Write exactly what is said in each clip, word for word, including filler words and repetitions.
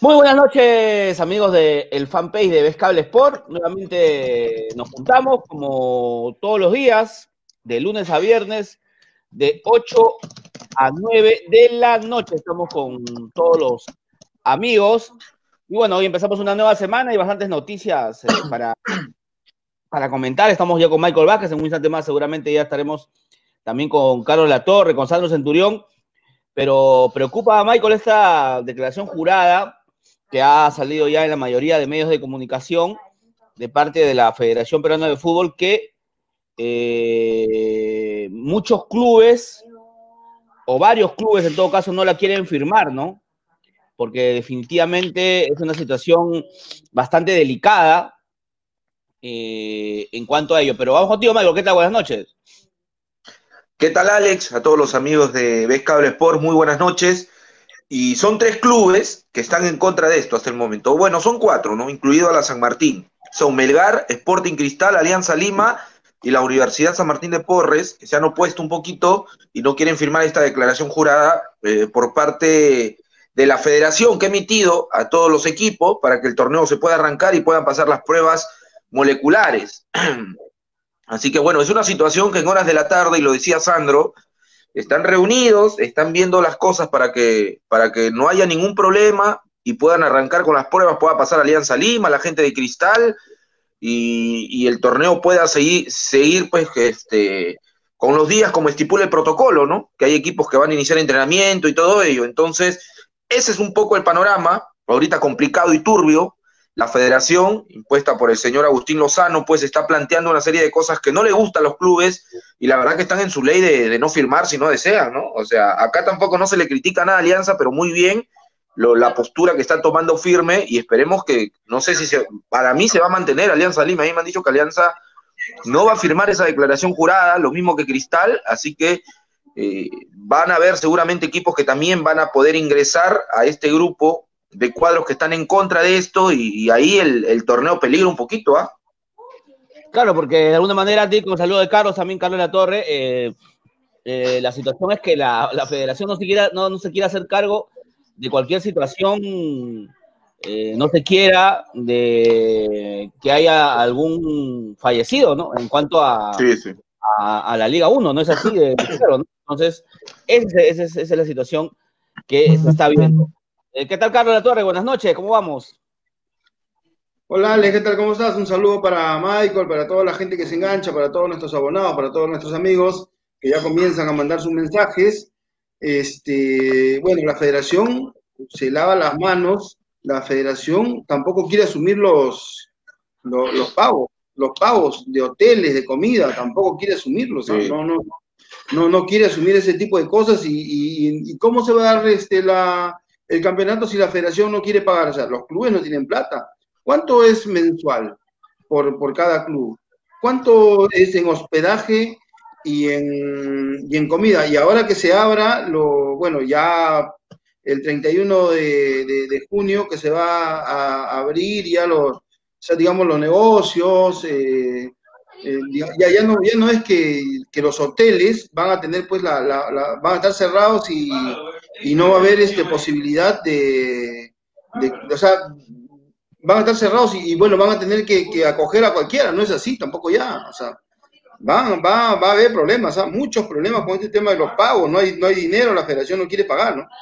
Muy buenas noches, amigos del fanpage de Vez Sport. Nuevamente nos juntamos, como todos los días, de lunes a viernes, de ocho a nueve de la noche. Estamos con todos los amigos. Y bueno, hoy empezamos una nueva semana y bastantes noticias eh, para, para comentar. Estamos ya con Michael Vázquez, en un instante más seguramente ya estaremos también con Carlos Latorre, con Sandro Centurión. Pero preocupa a Michael esta declaración jurada que ha salido ya en la mayoría de medios de comunicación de parte de la Federación Peruana de Fútbol, que eh, muchos clubes, o varios clubes en todo caso, no la quieren firmar, ¿no? Porque definitivamente es una situación bastante delicada eh, en cuanto a ello. Pero vamos contigo, Michael, ¿qué tal? Buenas noches. ¿Qué tal, Alex? A todos los amigos de Vez Sport, muy buenas noches. Y son tres clubes que están en contra de esto hasta el momento. Bueno, son cuatro, ¿no? Incluido a la San Martín. Son Melgar, Sporting Cristal, Alianza Lima y la Universidad San Martín de Porres, que se han opuesto un poquito y no quieren firmar esta declaración jurada eh, por parte de la federación que ha emitido a todos los equipos para que el torneo se pueda arrancar y puedan pasar las pruebas moleculares. Así que bueno, es una situación que en horas de la tarde, y lo decía Sandro, están reunidos, están viendo las cosas para que, para que no haya ningún problema y puedan arrancar con las pruebas, pueda pasar Alianza Lima, la gente de Cristal, y, y el torneo pueda seguir, seguir pues, este, con los días como estipula el protocolo, ¿no? Que hay equipos que van a iniciar entrenamiento y todo ello. Entonces, ese es un poco el panorama, ahorita complicado y turbio. La federación, impuesta por el señor Agustín Lozano, pues está planteando una serie de cosas que no le gustan a los clubes y la verdad que están en su ley de, de no firmar si no desean, ¿no? O sea, acá tampoco no se le critica nada a Alianza, pero muy bien lo, la postura que está tomando firme y esperemos que, no sé si se, para mí se va a mantener Alianza Lima. A mí me han dicho que Alianza no va a firmar esa declaración jurada, lo mismo que Cristal, así que eh, van a haber seguramente equipos que también van a poder ingresar a este grupo de cuadros que están en contra de esto y, y ahí el, el torneo peligra un poquito, ¿ah? ¿eh? Claro, porque de alguna manera, con el saludo de Carlos, también Carlos Latorre, eh, eh, la situación es que la, la federación no se, quiera, no, no se quiere hacer cargo de cualquier situación, eh, no se quiera de que haya algún fallecido, ¿no? En cuanto a, sí, sí. a, a la Liga uno, ¿no es así? De, de cero, ¿no? Entonces, esa, esa, esa es la situación que se está viendo. ¿Qué tal, Carlos Latorre? Buenas noches, ¿cómo vamos? Hola, Ale, ¿qué tal? ¿Cómo estás? Un saludo para Michael, para toda la gente que se engancha, para todos nuestros abonados, para todos nuestros amigos que ya comienzan a mandar sus mensajes. Este, bueno, la federación se lava las manos, la federación tampoco quiere asumir los, los, los pagos, los pagos de hoteles, de comida, tampoco quiere asumirlos, ¿no? Sí. No, no, no, no quiere asumir ese tipo de cosas y, y, y ¿cómo se va a dar este, la... el campeonato si la federación no quiere pagar? O sea, los clubes no tienen plata. ¿Cuánto es mensual por, por cada club? ¿Cuánto es en hospedaje y en, y en comida? Y ahora que se abra, lo, bueno, ya el treinta y uno de, de, de junio que se va a abrir ya los, o sea, digamos, los negocios, eh, eh, ya, ya, no, ya no es que, que los hoteles van a tener, pues, la, la, la, van a estar cerrados y, y no va a haber este, posibilidad de, de, de, o sea, van a estar cerrados y, y bueno, van a tener que, que acoger a cualquiera, no es así, tampoco ya, o sea, van, va, va a haber problemas, ¿ah? Muchos problemas con este tema de los pagos, no hay, no hay dinero, la federación no quiere pagar, ¿no?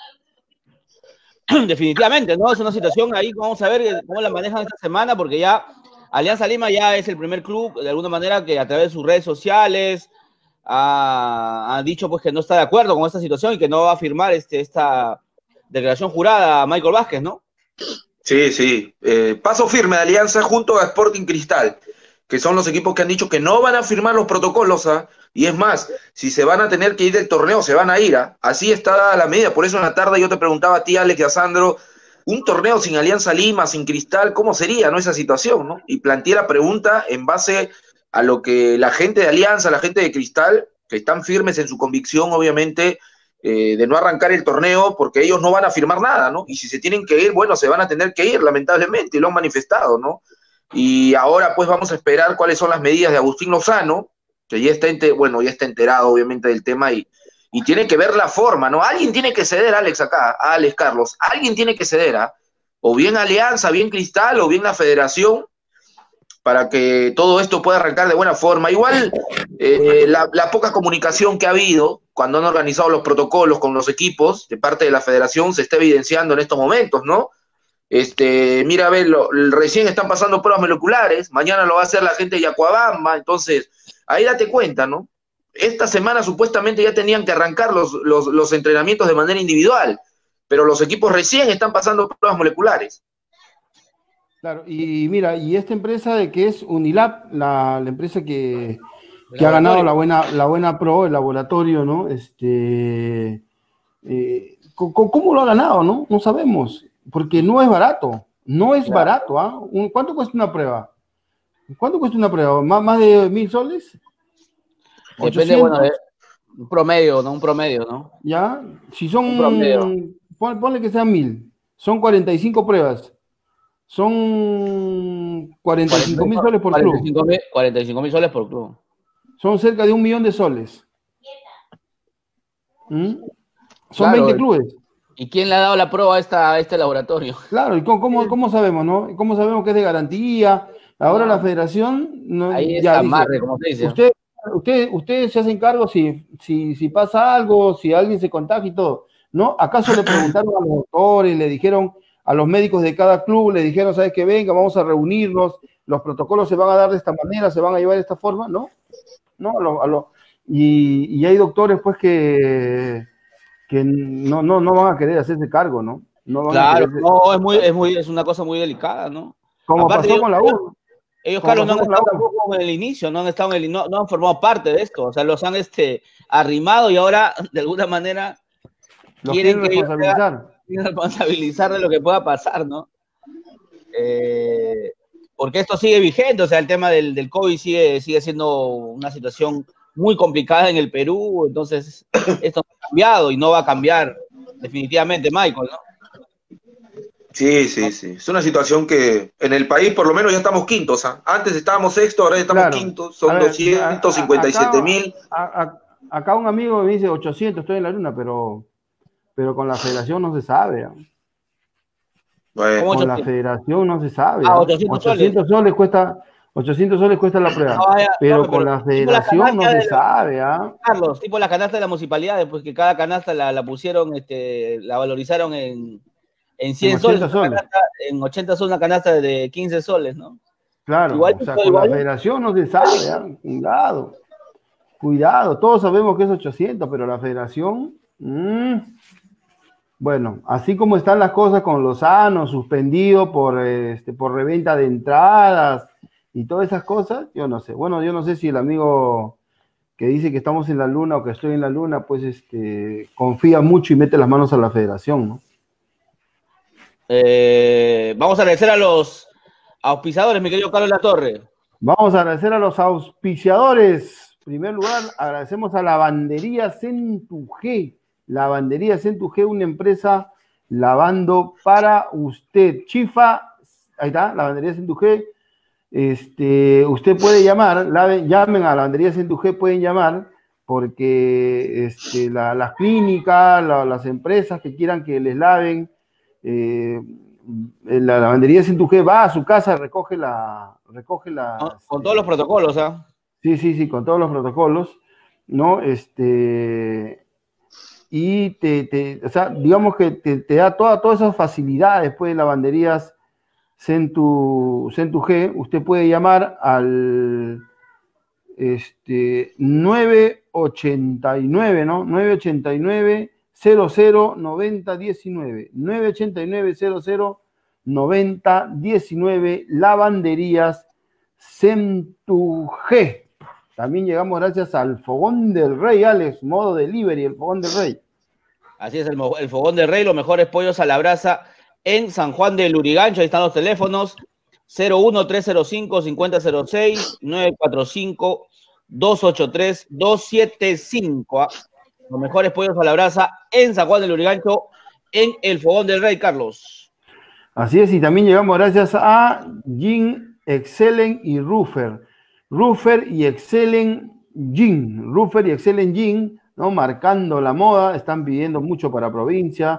Definitivamente, ¿no? Es una situación ahí, vamos a ver cómo la manejan esta semana, porque ya Alianza Lima ya es el primer club, de alguna manera, que a través de sus redes sociales ha, ha dicho pues que no está de acuerdo con esta situación y que no va a firmar este, esta declaración jurada a Michael Vázquez, ¿no? Sí, sí. Eh, paso firme de Alianza junto a Sporting Cristal, que son los equipos que han dicho que no van a firmar los protocolos, ¿ah? Y es más, si se van a tener que ir del torneo, se van a ir, ¿ah? Así está la medida. Por eso en la tarde yo te preguntaba a ti, Alex y a Sandro, un torneo sin Alianza Lima, sin Cristal, ¿cómo sería, no, esa situación, ¿no? Y planteé la pregunta en base a lo que la gente de Alianza, la gente de Cristal, que están firmes en su convicción, obviamente, Eh, de no arrancar el torneo porque ellos no van a firmar nada, ¿no? Y si se tienen que ir, bueno, se van a tener que ir, lamentablemente, y lo han manifestado, ¿no? Y ahora, pues, vamos a esperar cuáles son las medidas de Agustín Lozano, que ya está, ente bueno, ya está enterado, obviamente, del tema y, y tiene que ver la forma, ¿no? Alguien tiene que ceder, Alex, acá, Alex, Carlos, alguien tiene que ceder, ¿ah? o bien Alianza, bien Cristal, o bien la Federación, para que todo esto pueda arrancar de buena forma. Igual, eh, la, la poca comunicación que ha habido cuando han organizado los protocolos con los equipos de parte de la Federación se está evidenciando en estos momentos, ¿no? Este, mira, a ver, lo, recién están pasando pruebas moleculares, mañana lo va a hacer la gente de Yacuabamba, entonces, ahí date cuenta, ¿no? Esta semana supuestamente ya tenían que arrancar los, los, los entrenamientos de manera individual, pero los equipos recién están pasando pruebas moleculares. Claro, y mira, y esta empresa de que es Unilab, la, la empresa que, que ha ganado la buena, la buena pro, el laboratorio, ¿no? Este, eh, ¿cómo lo ha ganado, no? No sabemos, porque no es barato, no es claro. barato, ¿ah? ¿eh? ¿Cuánto cuesta una prueba? ¿Cuánto cuesta una prueba? ¿Más, más de mil soles? Depende, bueno, de un promedio, ¿no? Un promedio, ¿no? Ya, si son, pon, ponle que sean mil, son cuarenta y cinco pruebas. Son cuarenta y cinco mil soles por club. cuarenta y cinco mil soles por club. Son cerca de un millón de soles. ¿Mm? Son claro, veinte clubes. ¿Y quién le ha dado la prueba a, esta, a este laboratorio? Claro, ¿y cómo, cómo, cómo sabemos, no? ¿Cómo sabemos que es de garantía? Ahora no. La federación... No, Ahí ya está dice, amarre, como se dice. Usted, usted, usted se hacen cargo si, si, si pasa algo, si alguien se contagia y todo. ¿No? ¿Acaso le preguntaron a los doctores, le dijeron... a los médicos de cada club, le dijeron, ¿sabes qué? Venga, vamos a reunirnos, los protocolos se van a dar de esta manera, se van a llevar de esta forma, ¿no? No, a lo, a lo, y, y hay doctores, pues, que, que no, no, no van a querer hacerse cargo, ¿no? No van claro, a querer... no, es, muy, es, muy, es una cosa muy delicada, ¿no? Como Aparte, pasó ellos, con la U. Ellos, Carlos, no han estado tampoco en el inicio, no han, estado en el, no, no han formado parte de esto, o sea, los han este, arrimado y ahora, de alguna manera, los quieren, quieren responsabilizar. responsabilizar de lo que pueda pasar, ¿no? Eh, porque esto sigue vigente, o sea, el tema del, del COVID sigue, sigue siendo una situación muy complicada en el Perú, entonces esto no ha cambiado y no va a cambiar definitivamente, Michael, ¿no? Sí, sí, sí. Es una situación que en el país por lo menos ya estamos quintos, ¿eh? Antes estábamos sextos, ahora ya estamos claro. quintos, son ver, doscientos cincuenta y siete mil. Acá un amigo me dice ochocientos, estoy en la luna, pero... pero con la federación no se sabe. ¿eh? Bueno, con la federación no se sabe. Ah, ochocientos, ochocientos soles cuesta, ochocientos soles cuesta la prueba. No, ya, pero, no, pero con la federación no se la, sabe. ¿eh? Carlos, tipo la canasta de la municipalidad, pues que cada canasta la, la pusieron, este, la valorizaron en, en cien en soles, soles. Canasta, en ochenta soles una canasta de quince soles, ¿no? Claro, igual, o sea, con igual, la federación no se sabe. ¿eh? Cuidado, cuidado, todos sabemos que es ochocientos, pero la federación... Mmm, Bueno, así como están las cosas con Lozano, suspendido por, este, por reventa de entradas y todas esas cosas, yo no sé. Bueno, yo no sé si el amigo que dice que estamos en la luna o que estoy en la luna, pues este, confía mucho y mete las manos a la federación, ¿no? Eh, vamos a agradecer a los auspiciadores, mi querido Carlos Latorre. Vamos a agradecer a los auspiciadores. En primer lugar, agradecemos a Lavandería Centugé. Lavandería Centugé, una empresa lavando para usted. Chifa, ahí está, Lavandería Centugé. Este, usted puede llamar, lave, llamen a Lavandería Centugé, pueden llamar, porque este, la, las clínicas, la, las empresas que quieran que les laven, eh, la Lavandería Centugé va a su casa, recoge la... Recoge la con, con todos los protocolos, ¿ah? ¿eh? Sí, sí, sí, con todos los protocolos, ¿no? Este... y te, te, o sea, digamos que te, te da toda, todas esas facilidades, pues, de lavanderías Centu, Centugé. Usted puede llamar al este, nueve ochenta y nueve, ¿no? nueve ochenta y nueve, cero cero, noventa diecinueve. nueve ochenta y nueve, cero cero, noventa diecinueve, Lavanderías Centugé. También llegamos gracias al Fogón del Rey, Alex, modo delivery, el Fogón del Rey. Así es, el, el Fogón del Rey, los mejores pollos a la brasa en San Juan del Lurigancho. Ahí están los teléfonos: cero uno, tres cero cinco, cinco cero cero seis, nueve cuatro cinco, dos ocho tres, dos siete cinco. ¿eh? Los mejores pollos a la brasa en San Juan del Lurigancho, en el Fogón del Rey, Carlos. Así es, y también llegamos gracias a Gin, Excelen y Ruffer. Ruffer y Excelen Gin, Ruffer y Excelen Gin, ¿no? Marcando la moda, están pidiendo mucho para provincia,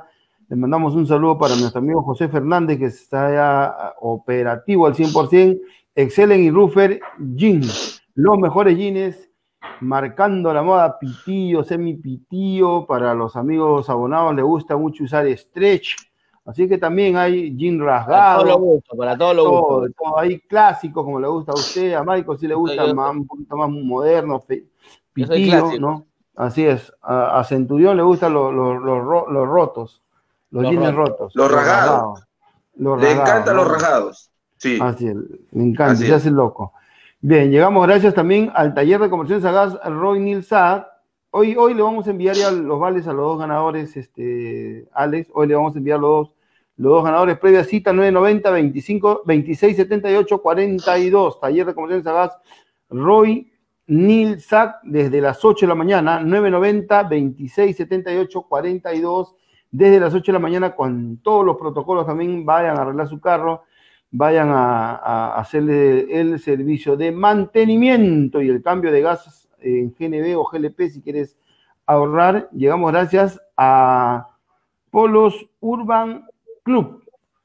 Le mandamos un saludo para nuestro amigo José Fernández, que está ya operativo al cien por ciento. Excelen y Ruffer Jeans, los mejores jeans, marcando la moda pitillo, semi pitillo. Para los amigos abonados les gusta mucho usar stretch. Así que también hay jean rasgado. Para todo lo gusto, para todo lo todo, gusto. todo. Hay clásicos como le gusta a usted, a Michael sí le gusta yo, más, un poquito más moderno, yo soy pitillo, clásico. ¿no? Así es. A, a Centurión le gustan los, los, los, los rotos, los, los jeans rotos. rotos. Los rasgados. Los le rasgados, encantan ¿no? los rasgados. Sí. Así es, le encanta, Así se es. hace loco. Bien, llegamos gracias también al taller de conversión Sagaz Roy Nilsa. Hoy, hoy le vamos a enviar ya los vales a los dos ganadores, este, Alex. Hoy le vamos a enviar los dos, los dos ganadores. Previa cita nueve noventa, veinticinco, veintiséis setenta y ocho, cuarenta y dos. Taller de conversión Sagaz Roy Nilsa desde las ocho de la mañana. nueve noventa, veintiséis setenta y ocho, cuarenta y dos. Desde las ocho de la mañana con todos los protocolos. También vayan a arreglar su carro. Vayan a, a hacerle el servicio de mantenimiento y el cambio de gas en G N B o G L P si quieres ahorrar. Llegamos gracias a Polos Urban Club.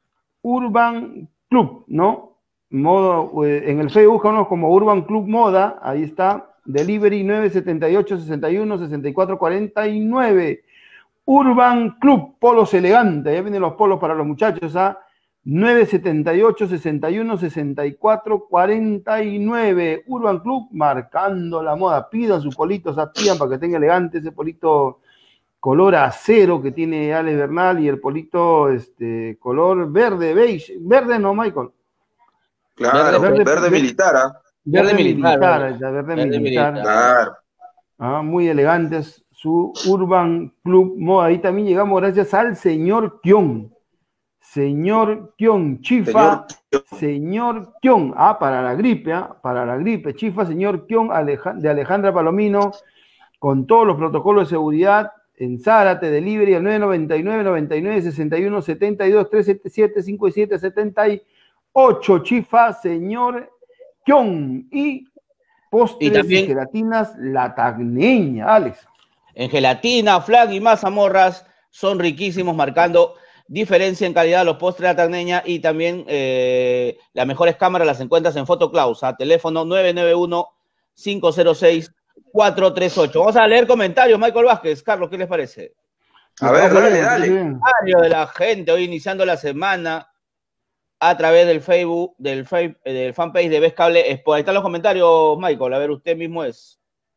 Urban Club, ¿no? Modo, en el Facebook búscanos como Urban Club Moda. Ahí está. Delivery nueve setenta y ocho, sesenta y uno, sesenta y cuatro, cuarenta y nueve. Urban Club, polos elegantes. Ya vienen los polos para los muchachos, ¿ah? nueve setenta y ocho, sesenta y uno, sesenta y cuatro, cuarenta y nueve. Urban Club marcando la moda. Pidan sus politos, pidan para que tenga elegante ese polito color acero que tiene Alex Bernal y el polito este, color verde, beige. Verde no, Michael. Claro, verde, verde, verde militar. ¿eh? Verde, verde militar, militar verde, verde, verde militar. militar. Claro. Ah, muy elegantes. Su Urban Club Moda. Ahí también llegamos gracias al señor Kion. Señor Kion, Chifa, señor, señor Kion, ah, para la gripe, ah, para la gripe, Chifa, señor Kion Aleja, de Alejandra Palomino, con todos los protocolos de seguridad, en Zárate, delivery al nueve noventa y nueve, noventa y nueve, sesenta y uno, setenta y dos, trescientos setenta y siete, cincuenta y siete, setenta y ocho, Chifa, señor Kion, y postres y, también, y gelatinas La Tagneña, Alex. En gelatina, flan y mazamorras son riquísimos, marcando diferencia en calidad los postres de La Tagneña y también eh, las mejores cámaras las encuentras en Photoclaus, a teléfono nueve nueve uno, cinco cero seis, cuatro tres ocho. Vamos a leer comentarios, Michael Vázquez. Carlos, ¿qué les parece? A ver, dale, dale. Comentario de la gente hoy iniciando la semana a través del Facebook, del, del fanpage de Ves Cable Expo. Ahí están los comentarios, Michael. A ver, usted mismo es.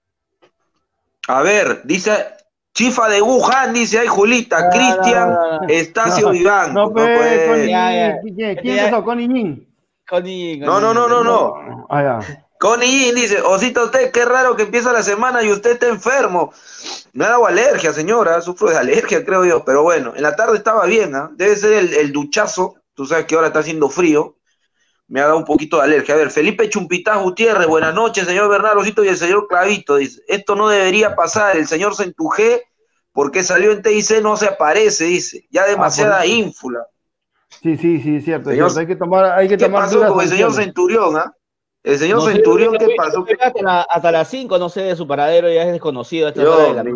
A ver, dice... Chifa de Wuhan, dice ahí Julita, Cristian, no, no, no, Estacio no, Vivanco. No, pues, no ya, ya. ¿Quién es eso? ¿Connie Yin? Connie No, no, no, no, no. Ah, ya. Connie Yin dice, Osito, usted, qué raro que empieza la semana y usted está enfermo. Me ha dado alergia, señora, sufro de alergia, creo yo, pero bueno, en la tarde estaba bien, ¿eh? Debe ser el, el duchazo, tú sabes que ahora está haciendo frío. Me ha dado un poquito de alergia. A ver, Felipe Chumpitaz Gutiérrez, buenas noches, señor Bernardo Osito y el señor Clavito. Dice, esto no debería pasar, el señor Centujé, porque salió en T I C, no se aparece, dice. Ya demasiada ah, ínfula. Sí, sí, sí, es cierto, señor, cierto. Hay que tomar, hay que ¿Qué tomar pasó con el señor Centurión, ah? ¿eh? El señor no Centurión, sé, ¿qué yo, pasó? Yo hasta, la, hasta las cinco, no sé, de su paradero, ya es desconocido. Esta yo, hora de la...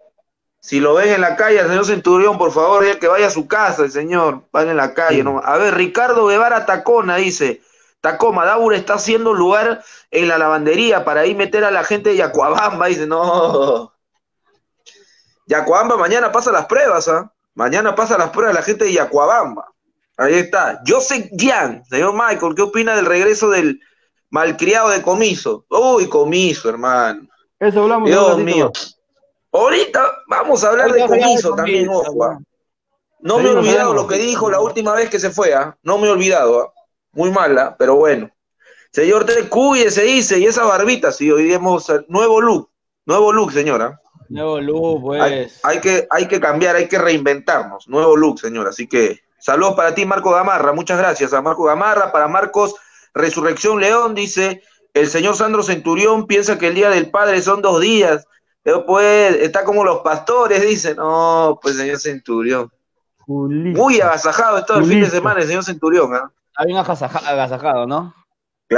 Si lo ven en la calle, el señor Centurión, por favor, ya que vaya a su casa, el señor, vaya en la calle. Sí. ¿No? A ver, Ricardo Guevara Tacona dice, Tacoma, Daur está haciendo lugar en la lavandería para ahí meter a la gente de Yacuabamba, dice, no. Yacuabamba mañana pasa las pruebas, ¿ah? ¿eh? Mañana pasa las pruebas la gente de Yacuabamba. Ahí está. Joseph Jan, señor Michael, ¿qué opina del regreso del malcriado de Comiso? Uy, Comiso, hermano. Eso hablamos. Dios mío. Ahorita vamos a hablar de Comiso también, ojo. No me he olvidado lo que dijo la última vez que se fue, ¿ah? ¿eh? No me he olvidado, ¿ah? ¿eh? Muy mala, pero bueno. Señor T, cuídese, dice, y esa barbita, sí, hoy vemos nuevo look, nuevo look, señora. Nuevo look, pues. Hay, hay, que, hay que cambiar, hay que reinventarnos, nuevo look, señora. Así que, saludos para ti, Marco Gamarra, muchas gracias a Marco Gamarra. Para Marcos Resurrección León, dice, el señor Sandro Centurión piensa que el Día del Padre son dos días, pero pues, está como los pastores, dice, no, pues, señor Centurión. Julito. Muy agasajado todo el fin de semana el señor Centurión, ¿ah? ¿eh? Está bien agasajado, ¿no?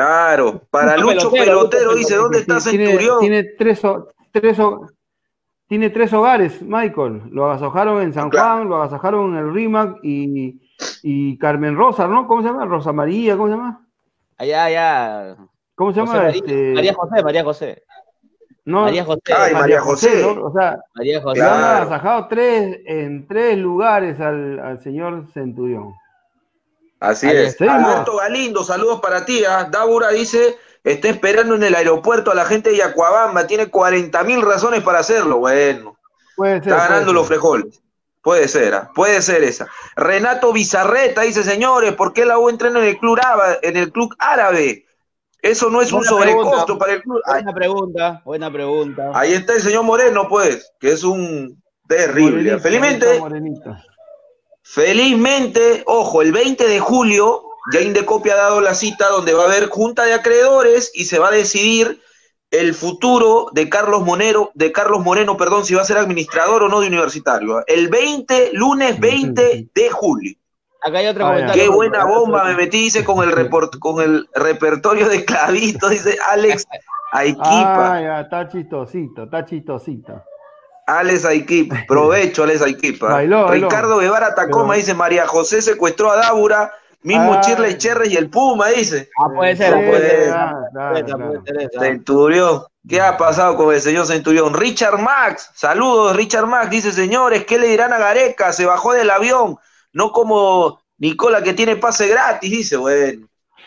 Claro, para Lucho Pelotero, pelotero dice, ¿dónde está tiene, Centurión? Tiene tres, tres, tiene tres hogares, Michael. Lo agasajaron en San Juan, lo agasajaron en el Rímac y, y Carmen Rosa, ¿no? ¿Cómo se llama? Rosa María, ¿cómo se llama? Allá, allá. ¿Cómo se José llama? María, Este... María José, María José. No, María José. Ay, María José. ¿no? O sea, María José. le han Claro. agasajado tres, en tres lugares al, al señor Centurión. Así Ahí es. está. Alberto Galindo, saludos para ti. ¿ah? Dábura dice, está esperando en el aeropuerto a la gente de Yacuabamba, tiene cuarenta mil razones para hacerlo. Bueno, Puede ser, está ganando puede los ser. frijoles. Puede ser, ¿ah? Puede ser esa. Renato Bizarreta dice, señores, ¿por qué la U entrena en el club árabe? En el club árabe? Eso no es un Buena sobrecosto pregunta. para el club. Ahí, Buena pregunta, buena pregunta. ahí está el señor Moreno, pues, que es un terrible. Morenito, Felizmente, ahí está Morenito. Felizmente, ojo, el veinte de julio ya Indecopi ha dado la cita donde va a haber junta de acreedores y se va a decidir el futuro de Carlos Monero, de Carlos Moreno, perdón, si va a ser administrador o no de Universitario. El veinte, lunes veinte de julio. Acá hay otro Ah, comentario. Qué buena bomba me metí, dice, con el report, con el repertorio de Clavito, dice Alex Aiquipa. Ah, ya, está chistosito, está chistosito. Alex Aiquipa, provecho Alex Aiquipa. Bailó, bailó. Ricardo Guevara Tacoma Pero- dice, María José secuestró a Dábura, mismo Ay. Chirley Cherres y el Puma, dice. Ah, puede ser, No puede puede. ser. Ah, Puede claro, ser, claro. puede ser esa. Centurión, ¿qué ha pasado con el señor Centurión? Richard Max, saludos Richard Max, dice, señores, ¿qué le dirán a Gareca? Se bajó del avión, no como Nicola que tiene pase gratis, dice, bueno.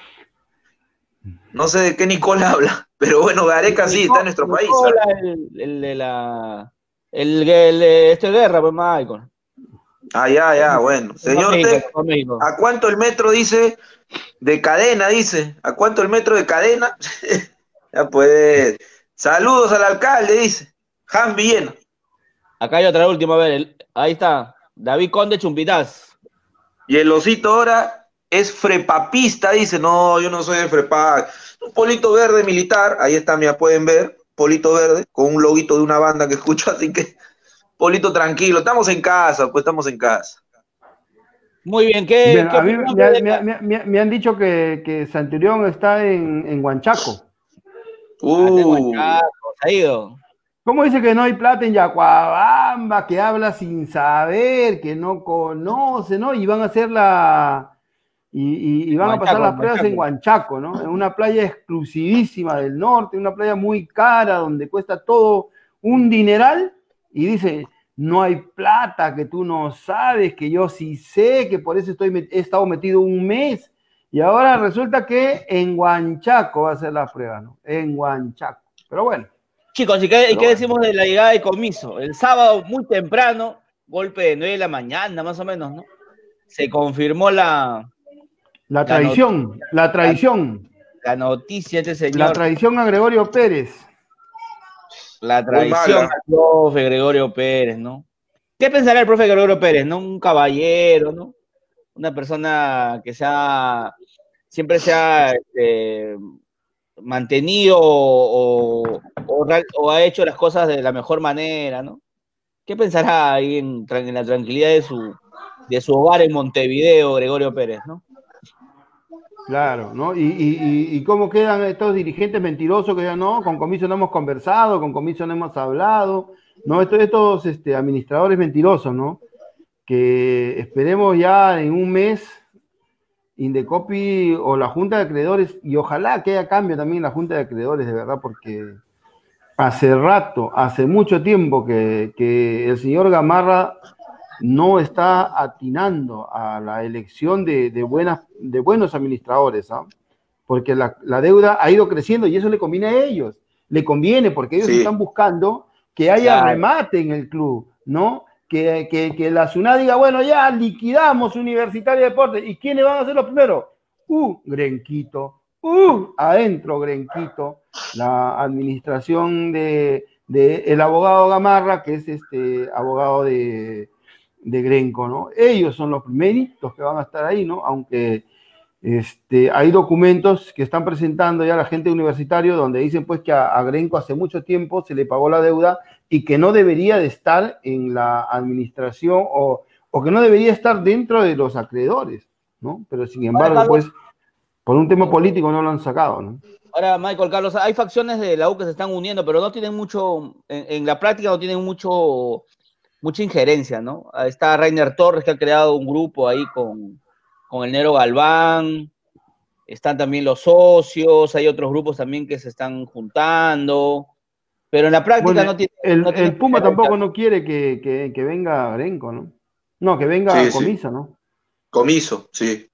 No sé de qué Nicola habla, pero bueno, Gareca sí, está en nuestro país. Nicola, ¿sabes? el, el de la. El, el, de este guerra, pues, Michael. Ah, ya, ya, bueno. Señor México, Tec, fue a México. ¿a cuánto el metro dice de cadena? Dice, ¿a cuánto el metro de cadena? Ya pues. Saludos al alcalde, dice. Hans Villena. Acá hay otra última, a ver, el- ahí está. David Conde Chumpitaz. Y el osito ahora es frepapista, dice. No, yo no soy de frepap. Un polito verde militar, ahí está, mira, pueden ver. Polito verde, con un loguito de una banda que escucho, así que polito tranquilo. Estamos en casa, pues estamos en casa. Muy bien, ¿qué, Bien, qué a mí opinión me, de- me- me- me- me han dicho que, que Centurión está en, en Huanchaco. Ah, tengo Uh, el Chaco, se ha ido. ¿Cómo dice que no hay plata en Yacuabamba? Que habla sin saber, que no conoce, ¿no? Y van a hacer la. Y, y- y van a pasar Huanchaco, las pruebas en Huanchaco, ¿no? En una playa exclusivísima del norte, una playa muy cara, donde cuesta todo un dineral. Y dice, no hay plata, que tú no sabes, que yo sí sé, que por eso estoy, met- he estado metido un mes. Y ahora resulta que en Huanchaco va a ser las pruebas, ¿no? En Huanchaco. Pero bueno. Chicos, ¿y qué, y Pero qué bueno. decimos de la llegada de Comiso? El sábado, muy temprano, golpe de nueve de la mañana, más o menos, ¿no? Se confirmó la, La tradición, la tradición, la noticia de este la señor, tradición a Gregorio Pérez. la traición mala. al profe Gregorio Pérez, ¿no? ¿Qué pensará el profe Gregorio Pérez, no? Un caballero, ¿no? Una persona que se ha, siempre se ha este, mantenido o, o, real- o ha hecho las cosas de la mejor manera, ¿no? ¿Qué pensará ahí en, tran- en la tranquilidad de su, de su hogar en Montevideo, Gregorio Pérez, ¿no? Claro, ¿no? Y, y, y- y cómo quedan estos dirigentes mentirosos que ya no, con Comiso no hemos conversado, con Comiso no hemos hablado, ¿no? Estos, estos este, administradores mentirosos, ¿no? Que esperemos ya en un mes Indecopi o la Junta de Acreedores, y ojalá que haya cambio también en la Junta de Acreedores, de verdad, porque hace rato, hace mucho tiempo que, que el señor Gamarra no está atinando a la elección de, de, buenas, de buenos administradores, ¿ah? Porque la, la deuda ha ido creciendo y eso le conviene a ellos, le conviene porque ellos Sí. están buscando que haya Claro. remate en el club, ¿no? Que, que, que la SUNAT diga, bueno, ya liquidamos Universitario de Deportes. ¿Y quiénes van a ser los primeros? Uh, Grenquito. Uh, adentro Grenquito. La administración de, de el abogado Gamarra, que es este abogado de, de Grenco, ¿no? Ellos son los primeritos que van a estar ahí, ¿no? Aunque este, hay documentos que están presentando ya la gente universitario donde dicen pues que a, a Grenco hace mucho tiempo se le pagó la deuda y que no debería de estar en la administración o, o que no debería estar dentro de los acreedores, ¿no? Pero sin embargo, Carlos. pues Por un tema político no lo han sacado, ¿no? Ahora, Michael Carlos, hay facciones de la U que se están uniendo, pero no tienen mucho, en, en la práctica no tienen mucho, mucha injerencia, ¿no? Ahí está Rainer Torres, que ha creado un grupo ahí con, con el Nero Galván, están también los socios, hay otros grupos también que se están juntando, pero en la práctica Bueno, no tiene... el, no tiene el Puma tampoco no quiere que, que, que venga Grenco, ¿no? No, que venga Sí, sí. Comiso, ¿no? Comiso, sí.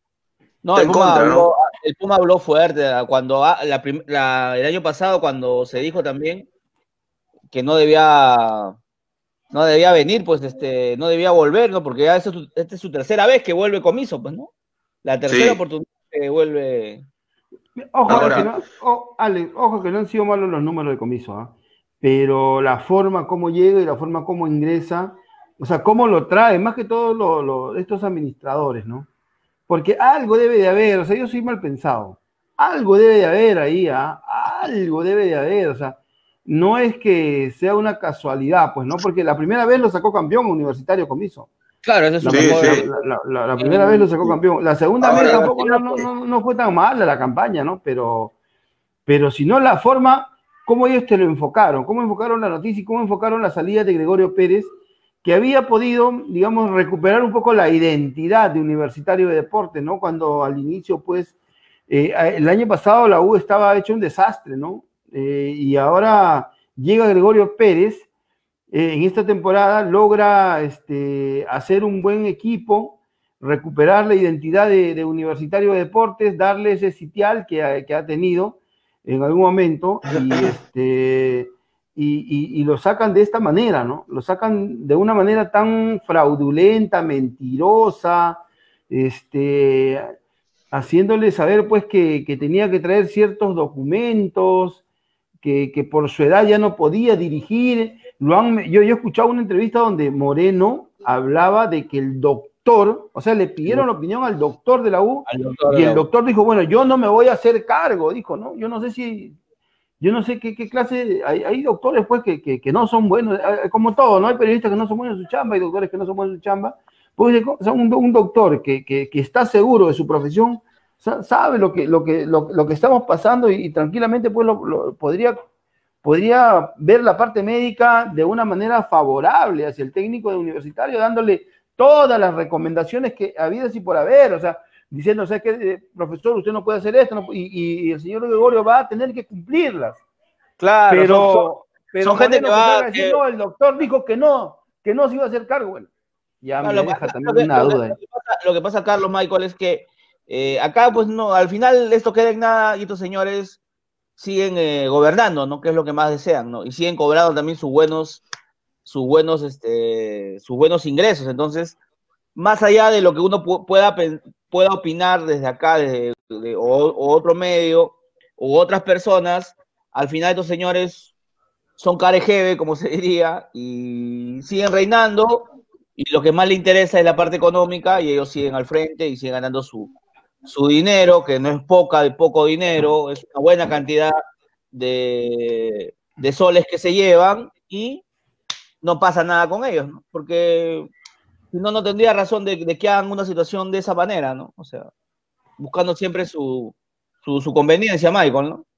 No, Está el en Puma, contra, habló, ¿no? el Puma habló fuerte cuando ah, la prim- la- el año pasado cuando se dijo también que no debía no debía venir, pues este no debía volver, ¿no? Porque ya esta es su, esta es su tercera vez que vuelve Comiso, pues, ¿no? La tercera Sí. oportunidad que vuelve. Ojo, Ahora- que no, oh, Ale, ojo que no han sido malos los números de Comiso, ¿ah? Pero la forma como llega y la forma como ingresa, o sea, cómo lo trae, más que todo lo, lo- estos administradores, ¿no? Porque algo debe de haber, o sea, yo soy mal pensado, algo debe de haber ahí, ¿ah? Algo debe de haber, o sea, no es que sea una casualidad, pues, ¿no? Porque la primera vez lo sacó campeón Universitario Comiso. Claro, ese es su La, Sí, mejor. sí. la- la- la- la primera vez lo sacó campeón. La segunda Ahora, vez tampoco no, no, no, no fue tan mala la campaña, ¿no? Pero, pero si no la forma, cómo ellos te lo enfocaron, cómo enfocaron la noticia y cómo enfocaron la salida de Gregorio Pérez, que había podido, digamos, recuperar un poco la identidad de Universitario de Deportes, ¿no? Cuando al inicio, pues, eh, el año pasado la U estaba hecho un desastre, ¿no? Eh, y ahora llega Gregorio Pérez, eh, en esta temporada logra este, hacer un buen equipo, recuperar la identidad de, de Universitario de Deportes, darle ese sitial que ha, que ha tenido en algún momento y, este, y, y, y lo sacan de esta manera, ¿no? Lo sacan de una manera tan fraudulenta, mentirosa, este, haciéndole saber pues que, que tenía que traer ciertos documentos, que, que por su edad ya no podía dirigir. Lo han, yo, yo he escuchado una entrevista donde Moreno hablaba de que el doctor, o sea, le pidieron la opinión al doctor de la U, Al doctor y de la el U. doctor dijo, bueno, yo no me voy a hacer cargo, dijo, ¿no? Yo no sé si, yo no sé qué, qué clase, hay, hay doctores pues que, que, que no son buenos, como todo, ¿no? Hay periodistas que no son buenos en su chamba, hay doctores que no son buenos en su chamba, pues o sea, un, un doctor que, que, que está seguro de su profesión, sabe lo que, lo que, lo, lo que estamos pasando y, y tranquilamente pues lo, lo, podría, podría ver la parte médica de una manera favorable hacia el técnico de Universitario, dándole todas las recomendaciones que habidas y por haber, o sea, diciendo, o sea, que eh, profesor, usted no puede hacer esto, no, y, y, y el señor Gregorio va a tener que cumplirlas. Claro, pero, son, son, pero son gente que va... a decir, Que... no, el doctor dijo que no, que no se iba a hacer cargo, bueno, ya claro, me deja lo, también lo, una lo, duda. Lo que, pasa, lo que pasa, Carlos, Michael, es que eh, acá, pues no, al final esto queda en nada y estos señores siguen eh, gobernando, ¿no? Que es lo que más desean, ¿no? Y siguen cobrando también sus buenos, sus buenos, este, sus buenos ingresos. Entonces, más allá de lo que uno pu pueda, pueda opinar desde acá, desde, de, o, o otro medio, u otras personas, al final estos señores son carejeve, como se diría, y siguen reinando, y lo que más le interesa es la parte económica, y ellos siguen al frente y siguen ganando su, su dinero, que no es poca, de poco dinero, es una buena cantidad de, de soles que se llevan, y no pasa nada con ellos, ¿no? Porque si no, no tendría razón de, de que hagan una situación de esa manera, ¿no? O sea, buscando siempre su, su, su conveniencia, Michael, ¿no?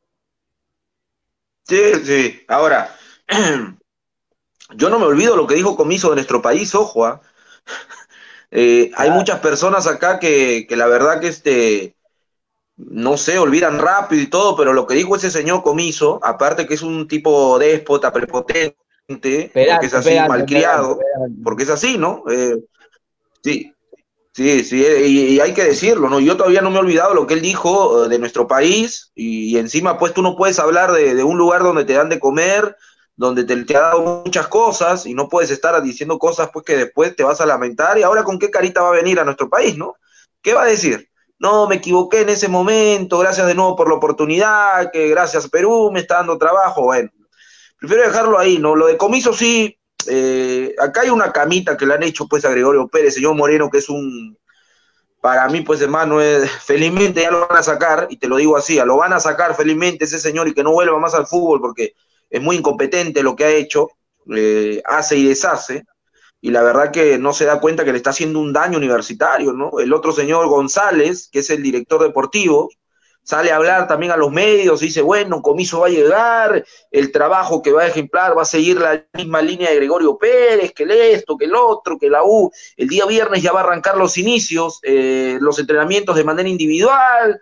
Sí, sí. Ahora, yo no me olvido lo que dijo Comiso de nuestro país, ojo, ¿eh? Eh, claro. Hay muchas personas acá que, que la verdad que este, no sé, olvidan rápido y todo, pero lo que dijo ese señor Comiso, aparte que es un tipo déspota, prepotente, pedante, porque es así, pedante, malcriado, pedante, pedante. Porque es así, ¿no? Eh, sí, sí, sí, y, y hay que decirlo, ¿no? Yo todavía no me he olvidado lo que él dijo de nuestro país, y, y encima, pues, tú no puedes hablar de, de un lugar donde te dan de comer, donde te, te ha dado muchas cosas, y no puedes estar diciendo cosas, pues, que después te vas a lamentar, y ahora con qué carita va a venir a nuestro país, ¿no? ¿Qué va a decir? No, me equivoqué en ese momento, gracias de nuevo por la oportunidad, que gracias Perú me está dando trabajo, bueno. Prefiero dejarlo ahí, ¿no? Lo de Comiso sí, eh, acá hay una camita que le han hecho pues a Gregorio Pérez, señor Moreno, que es un, para mí pues hermano, es, felizmente ya lo van a sacar, y te lo digo así, lo van a sacar felizmente ese señor y que no vuelva más al fútbol porque es muy incompetente lo que ha hecho, eh, hace y deshace, y la verdad que no se da cuenta que le está haciendo un daño universitario, ¿no? El otro señor González, que es el director deportivo, sale a hablar también a los medios, dice, bueno, Comiso va a llegar, el trabajo que va a ejemplar va a seguir la misma línea de Gregorio Pérez, que el esto, que el otro, que la U, el día viernes ya va a arrancar los inicios, eh, los entrenamientos de manera individual,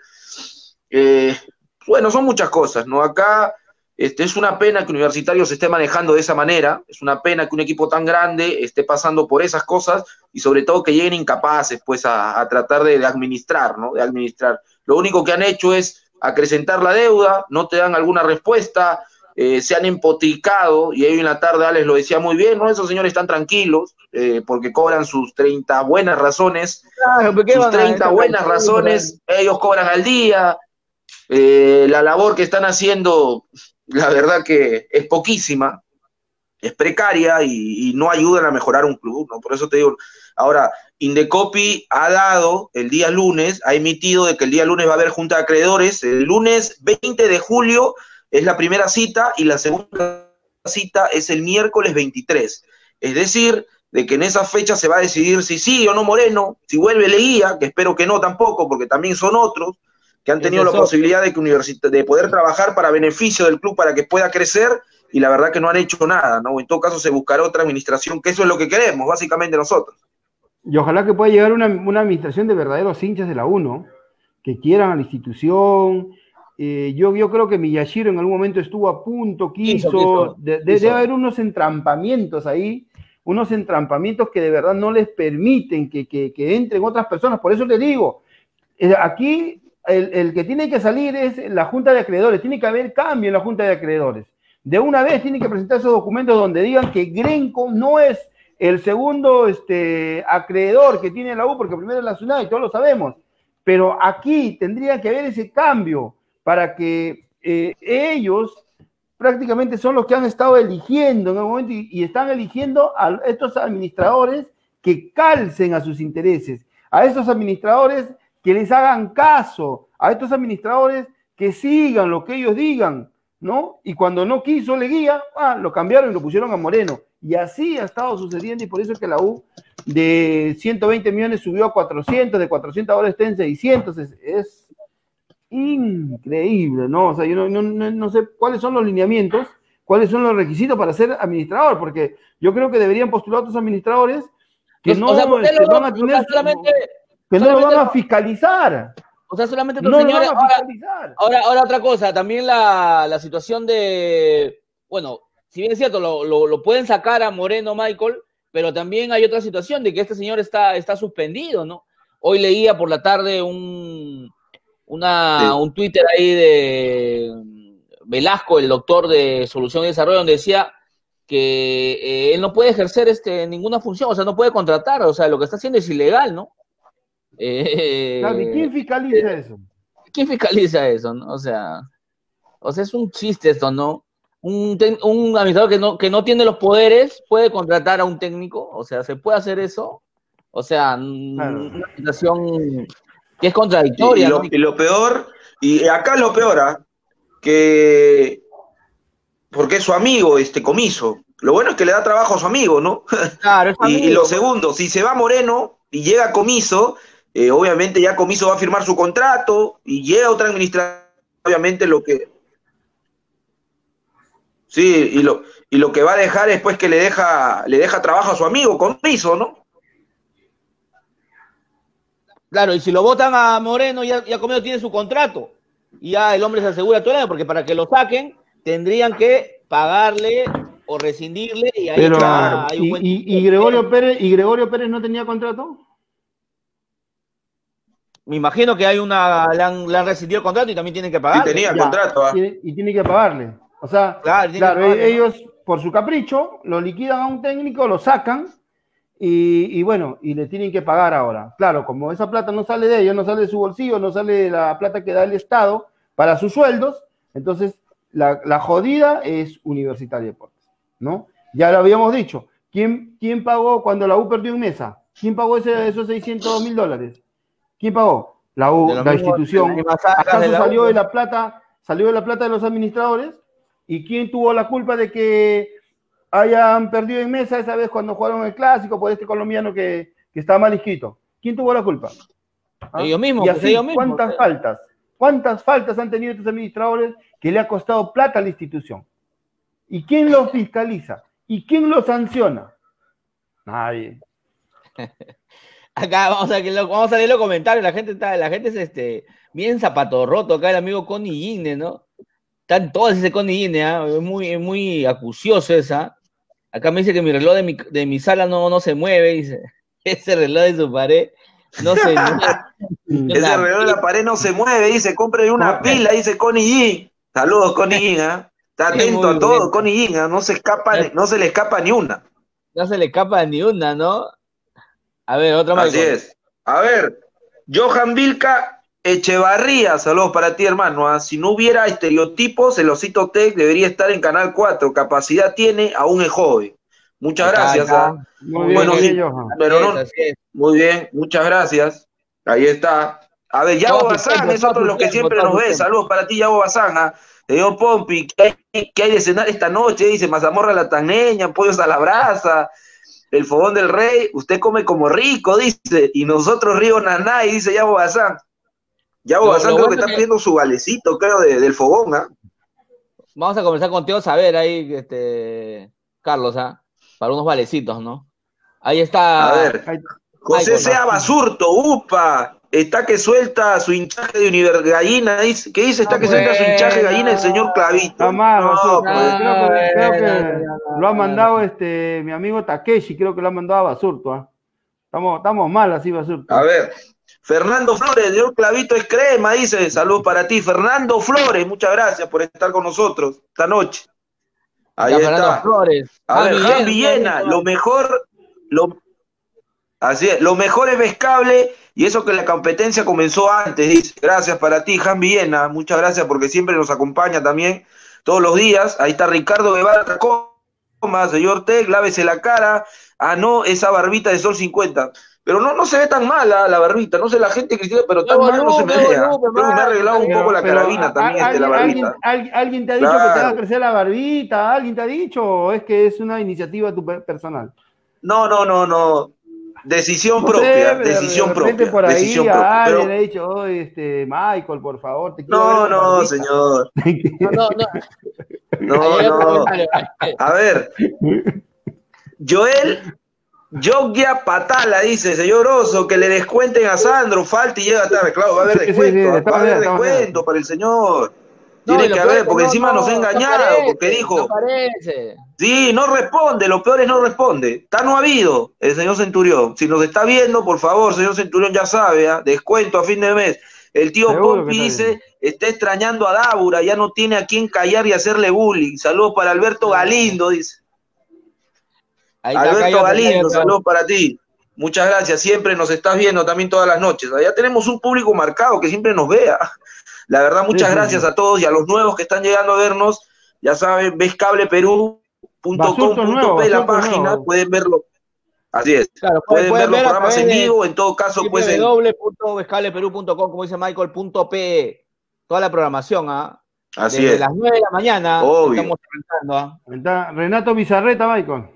eh, bueno, son muchas cosas, ¿no? Acá este, es una pena que Universitario se esté manejando de esa manera, es una pena que un equipo tan grande esté pasando por esas cosas, y sobre todo que lleguen incapaces, pues, a, a tratar de, de administrar, ¿no? De administrar. Lo único que han hecho es acrecentar la deuda, no te dan alguna respuesta, eh, se han empotricado, y hoy en la tarde Alex lo decía muy bien, ¿no? Esos señores están tranquilos, eh, porque cobran sus treinta buenas razones, Claro, ¿por qué sus van a treinta esta buenas canción, razones, ellos cobran al día, eh, la labor que están haciendo, la verdad que es poquísima, es precaria y, y no ayudan a mejorar un club, ¿no? Por eso te digo, ahora, Indecopi ha dado el día lunes, ha emitido de que el día lunes va a haber junta de acreedores, el lunes veinte de julio es la primera cita y la segunda cita es el miércoles veintitrés, es decir, de que en esa fecha se va a decidir si sí o no Moreno, si vuelve Leguía, que espero que no tampoco, porque también son otros, que han tenido la posibilidad de, que universi- de poder trabajar para beneficio del club, para que pueda crecer, y la verdad que no han hecho nada, ¿no? En todo caso se buscará otra administración, que eso es lo que queremos, básicamente nosotros. Y ojalá que pueda llegar una, una administración de verdaderos hinchas de la U, ¿no? Que quieran a la institución. Eh, yo, yo creo que Miyashiro en algún momento estuvo a punto, quiso, Quiso, quiso, de- de- quiso. debe haber unos entrampamientos ahí, unos entrampamientos que de verdad no les permiten que, que, que entren otras personas. Por eso les digo, eh, aquí el, el que tiene que salir es la Junta de Acreedores, tiene que haber cambio en la Junta de Acreedores. De una vez tienen que presentar esos documentos donde digan que Grenco no es el segundo este, acreedor que tiene la U, porque primero es la SUNAT y todos lo sabemos, pero aquí tendría que haber ese cambio para que eh, ellos prácticamente son los que han estado eligiendo en el momento y, y están eligiendo a estos administradores que calcen a sus intereses, a estos administradores que les hagan caso, a estos administradores que sigan lo que ellos digan, ¿no? Y cuando no quiso Leguía, ah, lo cambiaron y lo pusieron a Moreno. Y así ha estado sucediendo, y por eso es que la U de ciento veinte millones subió a cuatrocientos, de cuatrocientos ahora está en seiscientos, es, es increíble, ¿no? O sea, yo no, no, no, no sé cuáles son los lineamientos, cuáles son los requisitos para ser administrador, porque yo creo que deberían postular otros administradores que Pues, no o sea, ¿por qué este, lo- van a o sea, tener, solamente- que no lo solamente- van a fiscalizar. O sea, solamente estos No lo señores. van a Ahora, fiscalizar. ahora, ahora otra cosa, también la, la situación de. Bueno, si bien es cierto, lo, lo, lo pueden sacar a Moreno Michael, pero también hay otra situación de que este señor está, está suspendido, ¿no? Hoy leía por la tarde un, una, Sí. un Twitter ahí de Velasco, el doctor de Solución y Desarrollo, donde decía que eh, él no puede ejercer este, ninguna función, o sea, no puede contratar, o sea, lo que está haciendo es ilegal, ¿no? Eh, Claro, ¿y quién fiscaliza eso? ¿Quién fiscaliza eso, no? O sea, o sea, es un chiste esto, ¿no? Un, ten- un administrador que no, que no tiene los poderes puede contratar a un técnico, o sea, ¿se puede hacer eso? O sea, mm, Claro. una situación que es Y, contradictoria, y lo, ¿no? y lo peor, y acá lo peor, ¿ah? que porque es su amigo, este Comiso. Lo bueno es que le da trabajo a su amigo, ¿no? Claro, es Y, y amigo, lo segundo, si se va Moreno y llega Comiso, eh, obviamente ya Comiso va a firmar su contrato y llega otra administración, obviamente lo que... Sí, y lo, y lo que va a dejar es pues que le deja, le deja trabajo a su amigo Comiso, ¿no? claro, y si lo votan a Moreno, ya, ya Comeno tiene su contrato, y ya el hombre se asegura todo el año, porque para que lo saquen, tendrían que pagarle o rescindirle, y ahí Pero, está, hay un ¿y, buen... y- y Gregorio Pérez, ¿y Gregorio Pérez no tenía contrato? Me imagino que hay una, le han, le han rescindido el contrato y también tienen que Sí, pagarle. tenía Ya, contrato, ¿ah? tiene- y tiene que pagarle. O sea, Claro, tiene claro, que pagarle, ¿no? ellos por su capricho lo liquidan a un técnico, lo sacan y, y bueno, y le tienen que pagar ahora. Claro, como esa plata no sale de ellos, no sale de su bolsillo, no sale de la plata que da el Estado para sus sueldos, entonces la, la jodida es Universitario de Deportes, ¿no? Ya lo habíamos dicho. ¿Quién, quién pagó cuando la U perdió en Mesa? ¿Quién pagó ese, esos seiscientos mil dólares? ¿Quién pagó? La U, De lo la mismo- institución. de las mismas arcas ¿Acaso de la U, salió ¿no? de la plata, salió de la plata de los administradores? ¿Y quién tuvo la culpa de que hayan perdido en mesa esa vez cuando jugaron el clásico por este colombiano que, que está mal inscrito? ¿Quién tuvo la culpa? ¿Ah? Ellos mismos, y pues así, ellos mismos. ¿cuántas Pues. faltas? ¿Cuántas faltas han tenido estos administradores que le ha costado plata a la institución? ¿Y quién los fiscaliza? ¿Y quién los sanciona? Nadie. Acá vamos a, vamos a leer los comentarios. La gente está, la gente es este, bien zapato roto. Acá el amigo Connie Gine, ¿no? Están todos ese Connie Gine, ¿eh? Es muy, es muy acucioso esa. Acá me dice que mi reloj de mi, de mi sala no, no se mueve, dice. Ese reloj de su pared no se mueve. Ese reloj de la pared no se mueve, dice, compre una pila, dice Connie G. Saludos, Connie G, ¿eh? Está atento a todo, Connie G, ¿eh? No se escapa, no se le escapa ni una. No se le escapa ni una, ¿no? A ver, otro más. Así es. A ver, Johan Vilca Echevarría, saludos para ti, hermano. ¿eh? Si no hubiera estereotipos, el Osito Tech debería estar en Canal cuatro. Capacidad tiene, aún es joven. Muchas Acá, gracias. acá. ¿eh? Muy bueno, bien, sí, Johan. pero no. Así es. Muy bien, muchas gracias. Ahí está. A ver, Yago Todo Bazán tiempo, es otro de los que tiempo, siempre todo nos ve. tiempo. Saludos para ti, Yago Bazán. ¿eh? Señor Pompi, ¿qué hay, qué hay de cenar esta noche? Dice, mazamorra a la taneña, pollos a la brasa, el fogón del rey. Usted come como rico, dice. Y nosotros Río Nanay, dice Yago Bazán. Yago Lo- Bazán lo creo bueno que está que- pidiendo su valecito, creo, de- del fogón. ¿ah? Vamos a comenzar contigo, a ver ahí, este, Carlos, ¿ah? Para unos valecitos, ¿no? Ahí está. A ver, Ahí- José Michael, Sea Basurto, upa. Está que suelta su hinchaje de Univer Gallina, dice, ¿qué dice? Está Ah, que suelta su hinchaje de gallina el señor Clavito. Está mal, No, Basurto. pues. creo que, creo que no, no, lo ha no, mandado este mi amigo Takeshi, creo que lo ha mandado a Basurto. ¿ah? Estamos, estamos mal así, Basurto. A ver, Fernando Flores, el señor Clavito es crema, dice, saludos para ti. Fernando Flores, muchas gracias por estar con nosotros esta noche. Ahí Acá está. Fernando Flores. A ver, Javi Jan Villena, lo mejor, lo, así es, lo mejor es Vescable y eso que la competencia comenzó antes, dice. Gracias para ti, Jan Villena, muchas gracias porque siempre nos acompaña también todos los días. Ahí está Ricardo Guevara Coma, señor Tec, lávese la cara. Ah, no, esa barbita de Sol cincuenta. Pero no, no se ve tan mala la barbita, no sé, la gente critica, pero tan mal no se me vea. Creo que me ha arreglado un poco la carabina también a- de la alguien, barbita. alguien- alguien te ha dicho que te Claro. haga crecer la barbita, alguien te ha dicho, o es que es una iniciativa tu pe- personal. No, no, no, no. Decisión No sé, propia, pero decisión de repente propia. por ahí decisión a propia. alguien Pero le ha dicho, oh, este, Michael, por favor, te quiero no, ver con no, barbita". señor. No, no, no. No, Ahí hay otro no. comentario. A ver. Joel Yogia Patala dice, señor Oso, que le descuenten a Sandro, falta y llega tarde. Claro, va a haber Sí, sí, descuento, sí, va estamos a haber bien, estamos bien. descuento para el señor. No, Tiene y lo que peor haber, es que porque no, encima no, nos ha no engañado, aparece, porque dijo, No aparece. sí, no responde, lo peor es no responde. Está no ha habido el señor Centurión. Si nos está viendo, por favor, señor Centurión ya sabe, ¿ah? Descuento a fin de mes. El tío Seguro Pompi que está dice, está extrañando a Dávora, ya no tiene a quién callar y hacerle bullying. Saludos para Alberto Galindo, dice. Ahí está, Alberto acá hay otro, acá hay Galindo, otro. saludos para ti. Muchas gracias, siempre nos estás viendo también todas las noches. Ya tenemos un público marcado que siempre nos vea. La verdad, muchas Sí, sí, gracias sí. a todos y a los nuevos que están llegando a vernos. Ya saben, vescableperú punto com Basurto punto nuevo, pe la Basurto página, nuevo. pueden verlo. Así es. Claro, Pueden, ver los a programas través en de vivo, en todo caso, pues en... w w w punto vescableperú punto com, como dice Michael, punto pe. Toda la programación, ¿ah? Así Desde es. las nueve de la mañana Obvio. estamos arrancando, ¿ah? Está Renato Bizarreta, Michael.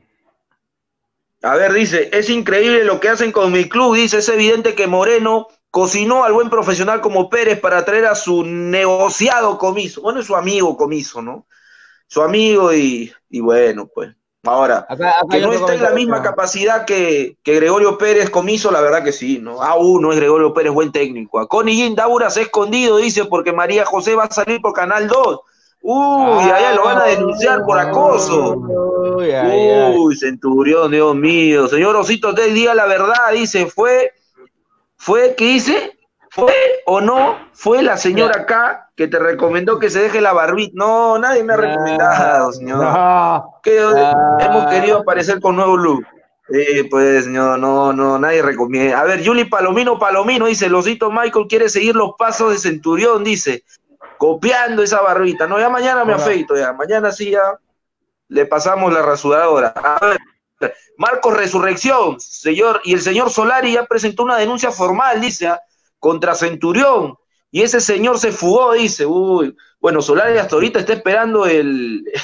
A ver, dice, es increíble lo que hacen con mi club, dice, es evidente que Moreno cocinó al buen profesional como Pérez para traer a su negociado Comiso. Bueno, es su amigo Comiso, ¿no? Su amigo y, y bueno, pues. Ahora, Acá, acá que hay no otro está en la comentario. misma capacidad que, que Gregorio Pérez Comiso, la verdad que sí, ¿no? Aún no es Gregorio Pérez buen técnico. A Connie Gin Daura se ha escondido, dice, porque María José va a salir por Canal dos. Uy, allá lo van a denunciar por acoso. Uy, ay, ay. Uy, Centurión, Dios mío. Señor Osito, te diga la verdad, dice, fue, fue, ¿qué dice? ¿Fue o no? Fue la señora acá que te recomendó que se deje la barbita. No, nadie me ha recomendado, señor. No, Que Ah. hemos querido aparecer con nuevo look. Eh, pues, señor, no, no, nadie recomienda. A ver, Yuli Palomino, Palomino, dice, el Osito Michael quiere seguir los pasos de Centurión, dice, copiando esa barbita. No, ya mañana me Ahora. afeito, ya. Mañana sí ya le pasamos la rasuradora. A ver, Marcos Resurrección, señor, y el señor Solari ya presentó una denuncia formal, dice, ¿ah? Contra Centurión, y ese señor se fugó, dice, uy, bueno, Solari hasta ahorita está esperando el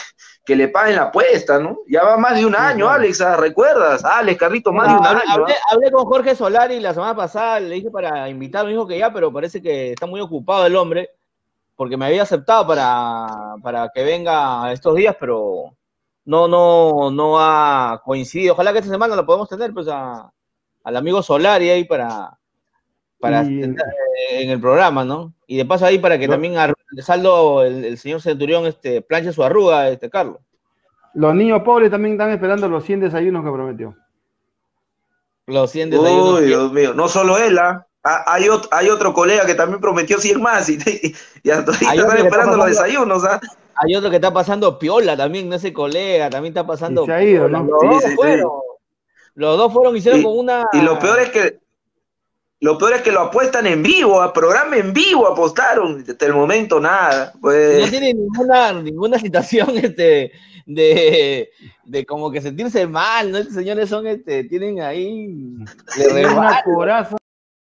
que le paguen la apuesta, ¿no? Ya va más de un año, sí, Alex, ¿recuerdas? Alex, Carrito, más no, de un hablé, año. Hablé, ¿eh? hablé con Jorge Solari la semana pasada, le dije para invitarlo, me dijo que ya, pero parece que está muy ocupado el hombre, porque me había aceptado para, para que venga estos días, pero no, no, no ha coincidido. Ojalá que esta semana lo podamos tener, pues, a, al amigo Solari ahí para, para y... en el programa, ¿no? Y de paso ahí para que lo... también saldo el, el señor Centurión este, planche su arruga, este Carlos. Los niños pobres también están esperando los cien desayunos que prometió. Los cien desayunos. Uy, Dios mío, no solo él, ¿ah? Hay, otro, hay otro colega que también prometió cien más y, y, y hasta ahorita están esperando pasando, los desayunos, ¿ah? Hay otro que está pasando piola también, ese colega, también está pasando. Y se ha ido, ¿no? Los, sí, dos sí, fueron, sí. los dos fueron, hicieron y, con una. Y lo peor es que Lo peor es que lo apuestan en vivo, a programa en vivo apostaron, hasta el momento nada. Pues... No tiene ninguna, ninguna situación este, de, de como que sentirse mal, ¿no? Estos señores son, este, tienen ahí... una coraza.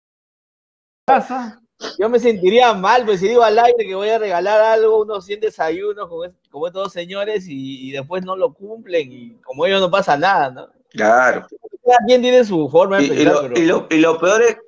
Yo me sentiría mal, pues si digo al aire que voy a regalar algo, unos cien desayunos con, con estos dos señores y, y después no lo cumplen y como ellos no pasa nada, ¿no? Claro. Cada quien tiene su forma de y, pensar, y, lo, pero... y, lo, y lo peor es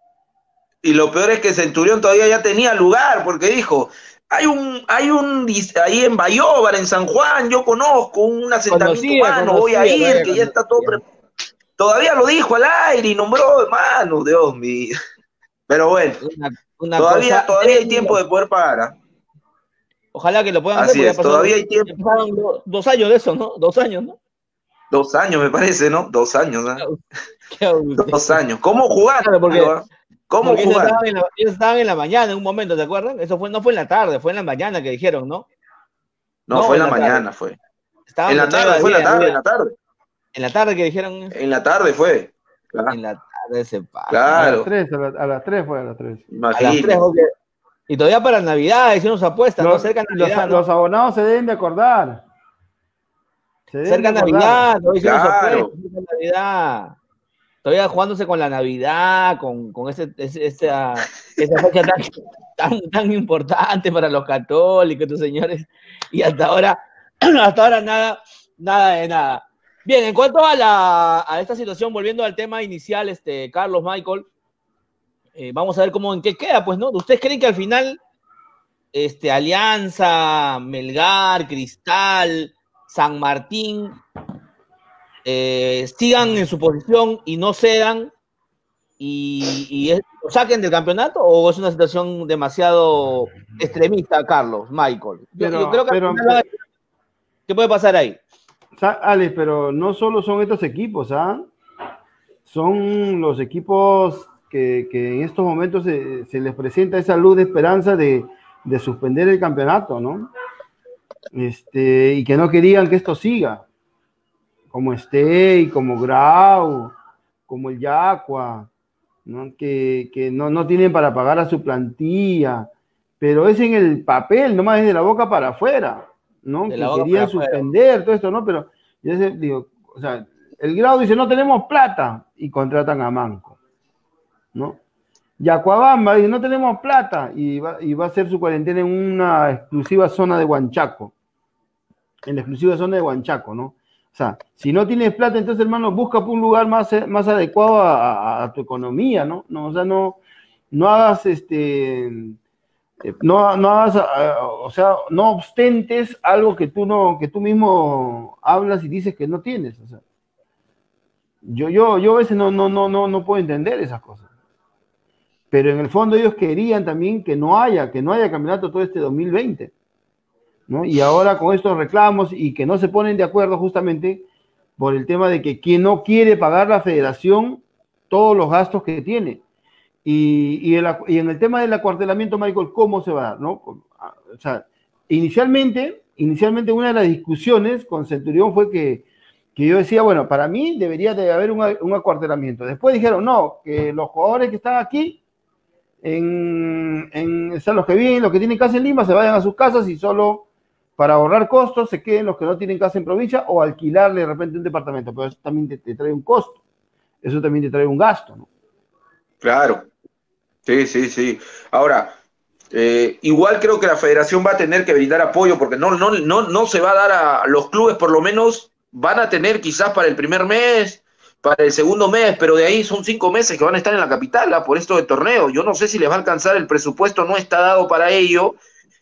Y lo peor es que Centurión todavía ya tenía lugar, porque dijo, hay un, hay un, ahí en Bayóvar, en San Juan, yo conozco un asentamiento conocía, humano, conocía, voy a ir, vaya, que ya está todo preparado. Todavía lo dijo al aire y nombró, hermano, Dios mío. Pero bueno, una, una todavía, cosa, todavía hay tiempo de poder pagar. ¿eh? Ojalá que lo puedan Así hacer. Es, todavía hay tiempo. Pasaron dos, dos años de eso, ¿no? Dos años, ¿no? Dos años, me parece, ¿no? Dos años, ¿eh? Qué, qué dos años. ¿Cómo jugar? Claro, porque, ¿Cómo porque jugar? Ellos estaban, la, ellos estaban en la mañana en un momento, ¿te acuerdan? Eso fue, no fue en la tarde, fue en la mañana que dijeron, ¿no? No, no fue en la, la mañana, fue. Estaban en la tarde, fue en la tarde, en la tarde. En la tarde que dijeron. En la tarde fue. Claro. En la tarde se pasa. Claro. A las tres, a, la, a las tres fue a las tres. Imagínate. A las tres, porque... Y todavía para Navidad hicieron su apuesta, los, ¿no? Cerca de Navidad. Los, ¿no? los abonados se deben de acordar. Se deben cerca de Navidad, todavía hicieron claro. su apuesta, cerca de Navidad. Todavía jugándose con la Navidad, con, con ese, ese, esa, esa fecha tan, tan, tan importante para los católicos, estos señores. Y hasta ahora, hasta ahora nada, nada de nada. Bien, en cuanto a, la, a esta situación, volviendo al tema inicial, este, Carlos, Michael, eh, vamos a ver cómo en qué queda, pues, ¿no? ¿Ustedes creen que al final este, Alianza, Melgar, Cristal, San Martín eh, sigan en su posición y no cedan y, y es, lo saquen del campeonato, o es una situación demasiado extremista, Carlos, Michael? Yo, pero, yo creo que pero, final, ¿qué puede pasar ahí? Alex, pero no solo son estos equipos, ¿ah? Son los equipos que, que en estos momentos se, se les presenta esa luz de esperanza de, de suspender el campeonato, ¿no? Este, y que no querían que esto siga, como Stey, como Grau, como el Yacua, ¿no? Que, que no, no tienen para pagar a su plantilla, pero es en el papel, nomás es de la boca para afuera, ¿no? De que querían suspender afuera. Todo esto, ¿no? Pero yo sé, digo, o sea, el Grau dice, no tenemos plata, y contratan a Manco, ¿no? Yacuabamba dice, no tenemos plata, y va, y va a hacer su cuarentena en una exclusiva zona de Huanchaco, en la exclusiva zona de Huanchaco, ¿no? O sea, si no tienes plata, entonces, hermano, busca un lugar más, más adecuado a, a, a tu economía, ¿no? No, o sea, no, no hagas, este, no, no hagas, o sea, no ostentes algo que tú no, que tú mismo hablas y dices que no tienes, o sea. Yo, yo, yo a veces no, no, no, no, no puedo entender esas cosas. Pero en el fondo ellos querían también que no haya, que no haya campeonato todo este dos mil veinte. ¿No? Y ahora con estos reclamos y que no se ponen de acuerdo justamente por el tema de que quien no quiere pagar la federación todos los gastos que tiene. Y, y, el, y en el tema del acuartelamiento, Michael, ¿cómo se va a dar? ¿No? O sea, inicialmente, inicialmente una de las discusiones con Centurión fue que, que yo decía, bueno, para mí debería de haber un, un acuartelamiento. Después dijeron, no, que los jugadores que están aquí, en, en, o sea, los que viven, los que tienen casa en Lima, se vayan a sus casas y solo... para ahorrar costos, se queden los que no tienen casa en provincia o alquilarle de repente un departamento, pero eso también te, te trae un costo, eso también te trae un gasto, ¿no? Claro, sí, sí, sí. Ahora, Eh, igual creo que la federación va a tener que brindar apoyo porque no, no, no, no se va a dar a los clubes, por lo menos van a tener quizás para el primer mes, para el segundo mes, pero de ahí son cinco meses que van a estar en la capital, ¿ah? Por esto de torneo. Yo no sé si les va a alcanzar, el presupuesto no está dado para ello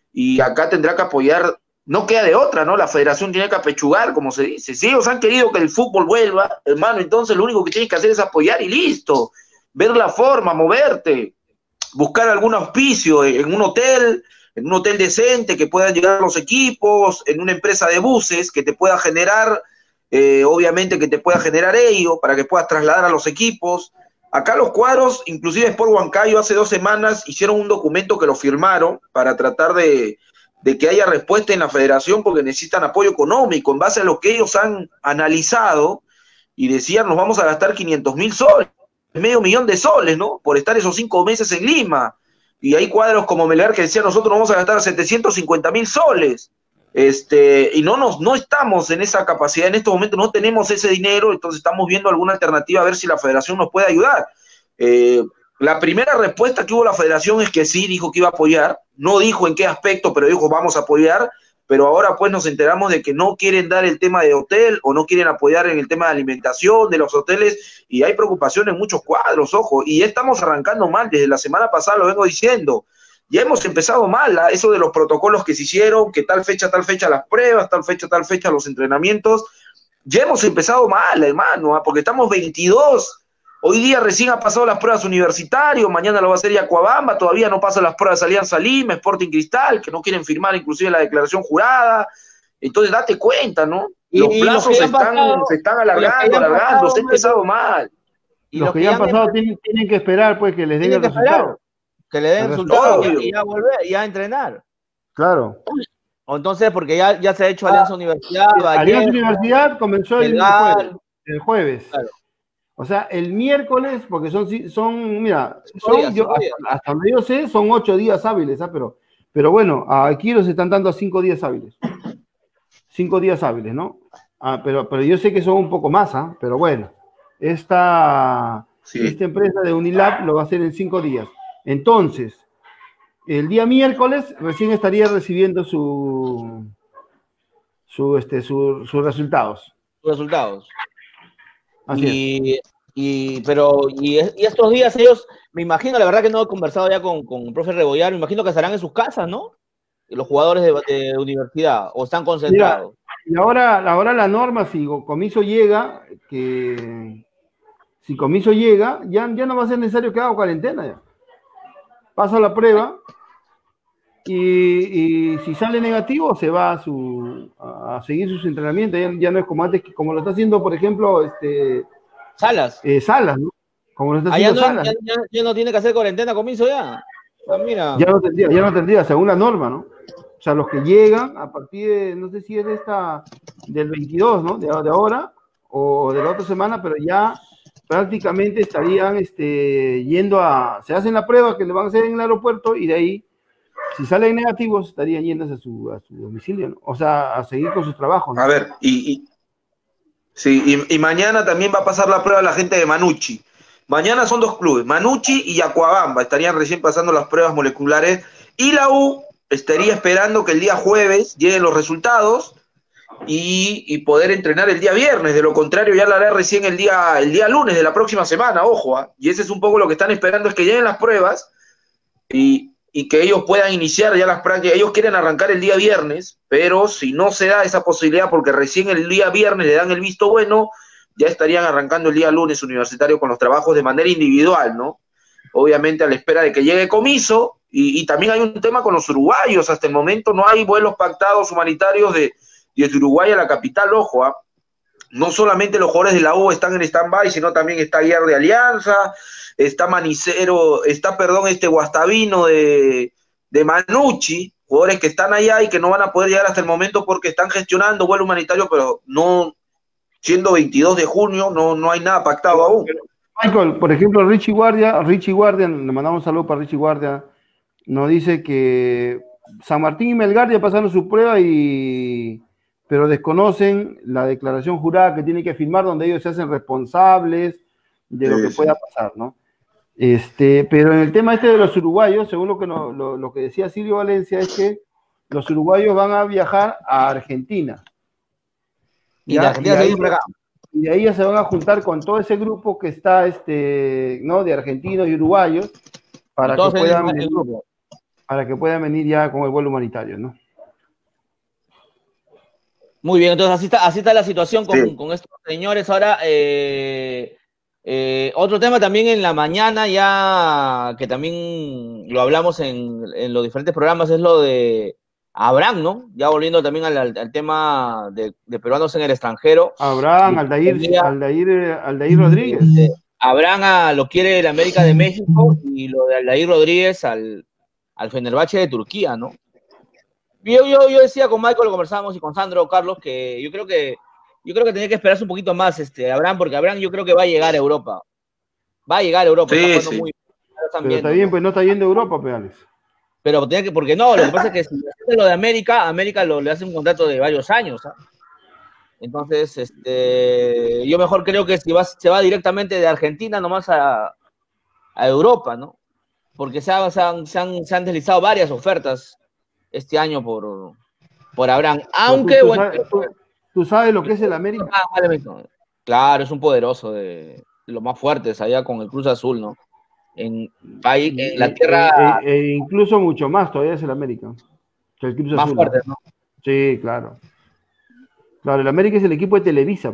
y acá tendrá que apoyar, no queda de otra, ¿no? La federación tiene que apechugar, como se dice. Si ellos han querido que el fútbol vuelva, hermano, entonces lo único que tienes que hacer es apoyar y listo. Ver la forma, moverte, buscar algún auspicio en un hotel, en un hotel decente que puedan llegar los equipos, en una empresa de buses que te pueda generar, eh, obviamente que te pueda generar ello, para que puedas trasladar a los equipos. Acá los cuadros, inclusive Sport Huancayo hace dos semanas hicieron un documento que lo firmaron para tratar de, de que haya respuesta en la federación porque necesitan apoyo económico en base a lo que ellos han analizado y decían nos vamos a gastar quinientos mil soles, medio millón de soles, ¿no? Por estar esos cinco meses en Lima. Y hay cuadros como Melgar que decían nosotros nos vamos a gastar setecientos cincuenta mil soles. Este, y no, nos, no estamos en esa capacidad, en este momento no tenemos ese dinero, entonces estamos viendo alguna alternativa a ver si la federación nos puede ayudar. Eh, la primera respuesta que hubo la federación es que sí, dijo que iba a apoyar, no dijo en qué aspecto, pero dijo vamos a apoyar, pero ahora pues nos enteramos de que no quieren dar el tema de hotel o no quieren apoyar en el tema de alimentación de los hoteles y hay preocupación en muchos cuadros, ojo, y ya estamos arrancando mal, desde la semana pasada lo vengo diciendo. Ya hemos empezado mal, ¿eh? Eso de los protocolos que se hicieron, que tal fecha, tal fecha las pruebas, tal fecha, tal fecha los entrenamientos, ya hemos empezado mal, hermano, ¿eh? Porque estamos veintidós, hoy día recién ha pasado las pruebas universitarias, mañana lo va a hacer Yacuabamba, todavía no pasan las pruebas de Alianza Lima, Sporting Cristal, que no quieren firmar inclusive la declaración jurada, entonces date cuenta, ¿no? Los y, plazos y se, están, pasado, se están alargando, alargando, se ha empezado mal. Y los, los que, que ya han pasado han... tienen, tienen que esperar pues que les den el resultado. Que le den el resultado y, y ya volver, y ya entrenar. Claro. O entonces, porque ya, ya se ha hecho Alianza ah, Universidad. Alianza Universidad comenzó el, el jueves. El jueves. Claro. O sea, el miércoles, porque son, son mira, son, días, yo, hasta, hasta donde yo sé, son ocho días hábiles, ¿ah? pero, pero bueno, aquí los están dando a cinco días hábiles. Cinco días hábiles, ¿no? Ah, pero, pero yo sé que son un poco más, ¿ah? Pero bueno, esta, sí. esta empresa de Unilab lo va a hacer en cinco días. Entonces, el día miércoles recién estaría recibiendo su, su, este, su, sus resultados. Sus resultados. Así y, es. y, pero, y, y estos días ellos, me imagino, la verdad que no he conversado ya con, con el profe Rebollar, me imagino que estarán en sus casas, ¿no? Los jugadores de, de universidad, o están concentrados. Mira, y ahora, ahora la norma, si Comiso llega, que si Comiso llega, ya, ya no va a ser necesario que haga cuarentena ya. Pasa la prueba y, y si sale negativo se va a, su, a seguir sus entrenamientos. Ya, ya no es como antes, como lo está haciendo, por ejemplo, este, Salas. Eh, Salas, ¿no? Como lo está ah, haciendo ya, no, Salas. Ya, ya, ya no tiene que hacer cuarentena, Comiso ya. Ah, mira. Ya no tendría, ya no tendría, según la norma, ¿no? O sea, los que llegan a partir de, no sé si es de esta, del veintidós, ¿no? De, de ahora o de la otra semana, pero ya prácticamente estarían este, yendo a, se hacen la prueba que le van a hacer en el aeropuerto y de ahí, si salen negativos, estarían yéndose a su, a su domicilio, ¿no? O sea, a seguir con sus trabajos, ¿no? A ver, y, y sí, y, y mañana también va a pasar la prueba la gente de Manucci. Mañana son dos clubes, Manucci y Yacuabamba, estarían recién pasando las pruebas moleculares y la U estaría esperando que el día jueves lleguen los resultados y, y poder entrenar el día viernes, de lo contrario ya la hará recién el día, el día lunes de la próxima semana, ojo, ¿eh? Y ese es un poco lo que están esperando, es que lleguen las pruebas y, y que ellos puedan iniciar ya las prácticas. Ellos quieren arrancar el día viernes, pero si no se da esa posibilidad, porque recién el día viernes le dan el visto bueno, ya estarían arrancando el día lunes Universitario con los trabajos de manera individual, ¿no? Obviamente a la espera de que llegue Comiso, y, y también hay un tema con los uruguayos, hasta el momento no hay vuelos pactados humanitarios de, desde Uruguay a la capital, ojo, ¿eh? No solamente los jugadores de la U están en stand-by, sino también está Guiar de Alianza, está Manicero, está, perdón, este Guastavino de, de Manucci, jugadores que están allá y que no van a poder llegar hasta el momento porque están gestionando vuelo humanitario, pero no, siendo veintidós de junio, no, no hay nada pactado aún. Michael, por ejemplo, Richie Guardia, Richie Guardia, le mandamos un saludo para Richie Guardia, nos dice que San Martín y Melgar ya pasaron su prueba y... pero desconocen la declaración jurada que tienen que firmar, donde ellos se hacen responsables de lo que pueda pasar, ¿no? Este, pero en el tema este de los uruguayos, según lo que, no, lo, lo que decía Silvio Valencia, es que los uruguayos van a viajar a Argentina. Y de Argentina se viene por acá. Y de ahí ya se van a juntar con todo ese grupo que está, este, ¿no? De argentinos y uruguayos, para que puedan venir, para que puedan venir ya con el vuelo humanitario, ¿no? Muy bien, entonces así está, así está la situación con, sí. con estos señores. Ahora, eh, eh, otro tema también en la mañana, ya que también lo hablamos en, en los diferentes programas, es lo de Abraham, ¿no? Ya volviendo también al, al, al tema de, de peruanos en el extranjero. Abraham, Aldair, Aldair, Aldair Rodríguez. Abraham a, lo quiere el América de México y lo de Aldair Rodríguez al, al Fenerbahce de Turquía, ¿no? Yo, yo, yo decía con Michael, lo conversábamos, y con Sandro, Carlos, que yo creo que yo creo que tenía que esperarse un poquito más, este, Abraham, porque Abraham yo creo que va a llegar a Europa. Va a llegar a Europa. Sí, está sí. Muy, pero está bien, pues no está yendo a Europa, Pedales. Pero tenía que, porque no, lo que pasa es que si hace lo de América, América lo, le hace un contrato de varios años, ¿eh? Entonces, este, yo mejor creo que si va, se va directamente de Argentina nomás a, a Europa, ¿no? Porque se, ha, se, han, se, han, se han deslizado varias ofertas este año por, por Abraham. Aunque, tú, tú bueno. Sabes, tú, tú sabes lo que es el América. Claro, es un poderoso de, de los más fuertes allá con el Cruz Azul, ¿no? En, ahí, en la tierra. E, e, e incluso mucho más todavía es el América. Que el Cruz más Azul. Fuerte, ¿no? Sí, claro. Claro, el América es el equipo de Televisa.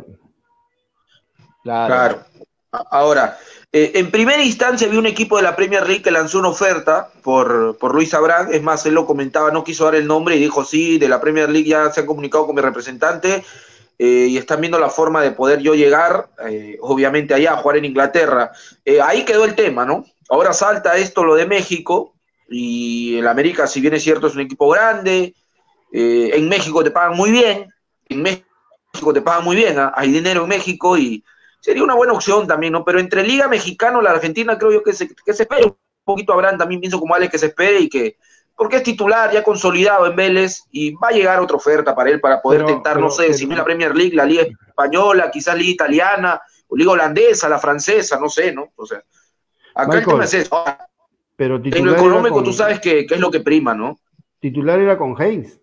Claro. claro. Ahora, eh, en primera instancia vi un equipo de la Premier League que lanzó una oferta por, por Luis Abraham. Es más, él lo comentaba, no quiso dar el nombre y dijo, sí, de la Premier League ya se han comunicado con mi representante eh, y están viendo la forma de poder yo llegar, eh, obviamente allá, a jugar en Inglaterra. Eh, ahí quedó el tema, ¿no? Ahora salta esto, lo de México, y el América, si bien es cierto, es un equipo grande, eh, en México te pagan muy bien, en México te pagan muy bien, ¿eh? Hay dinero en México y sería una buena opción también, ¿no? Pero entre Liga Mexicana o la Argentina creo yo que se, que se espere un poquito a Abraham, también pienso como Alex que se espere y que, porque es titular ya consolidado en Vélez y va a llegar otra oferta para él para poder pero, tentar, pero, no sé, pero, si no es la Premier League, la Liga Española, quizás Liga Italiana, o Liga Holandesa, la francesa, no sé, ¿no? O sea, acá Michael, el tema es eso. Pero en lo económico con, tú sabes que, que es lo que prima, ¿no? Titular era con Hayes.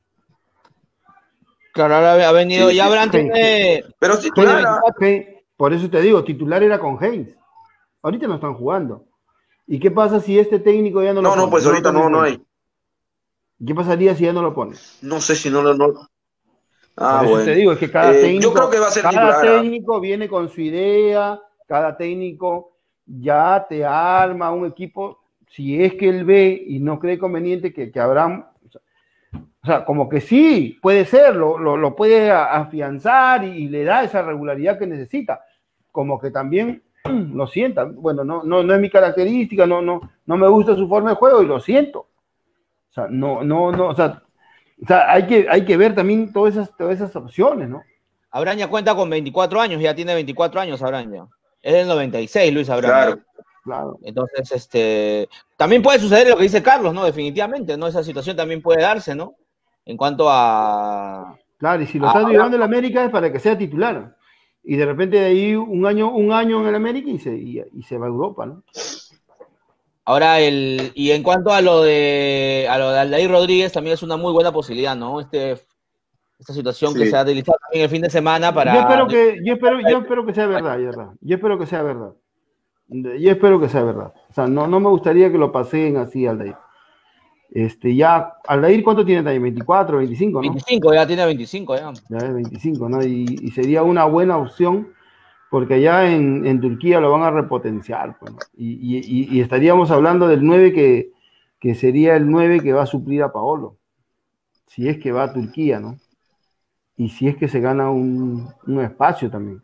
Claro, ahora ha venido, sí, ya Abraham sí, tiene... Pero titular... Hayes, por eso te digo, titular era con Hayes. Ahorita no están jugando. ¿Y qué pasa si este técnico ya no, no lo pone? No, no, pues no ahorita no, no hay. ¿Qué pasaría si ya no lo pone? No sé si no lo... No... Ah, por eso bueno. te digo, es que cada eh, técnico... Yo creo que va a ser cada titular. Cada técnico viene con su idea, cada técnico ya te arma un equipo, si es que él ve y no cree conveniente que, que Abraham... O sea, como que sí, puede ser, lo, lo, lo puede afianzar y, y le da esa regularidad que necesita. Como que también lo sienta. Bueno, no, no, no es mi característica, no, no, no me gusta su forma de juego y lo siento. O sea, no, no, no, o sea, o sea hay, que, hay que ver también todas esas, todas esas opciones, ¿no? Abraham ya cuenta con veinticuatro años, ya tiene veinticuatro años Abraham ya. Es del noventa y seis, Luis Abraham. Claro. Claro. Entonces, este, también puede suceder lo que dice Carlos, ¿no? Definitivamente, ¿no? Esa situación también puede darse, ¿no? En cuanto a... Claro, y si lo está llevando el América es para que sea titular. Y de repente de ahí un año, un año en el América y se, y, y se va a Europa, ¿no? Ahora, el, y en cuanto a lo de a lo de Aldair Rodríguez, también es una muy buena posibilidad, ¿no? Este, esta situación sí. que se ha deslizado también el fin de semana para... Yo espero que, yo espero, yo espero que sea verdad, verdad. Yo espero que sea verdad. Yo espero que sea verdad. O sea, no, no me gustaría que lo paseen así, Aldair. Este, ya, Aldair, ¿cuánto tiene también? veinticuatro, veinticinco, ¿no? veinticinco, ya tiene veinticinco, ya. Ya es veinticinco, ¿no? Y, y sería una buena opción, porque allá en, en Turquía lo van a repotenciar, pues, ¿no? y, y, y estaríamos hablando del nueve que, que sería el nueve que va a suplir a Paolo, si es que va a Turquía, ¿no? Y si es que se gana un, un espacio también.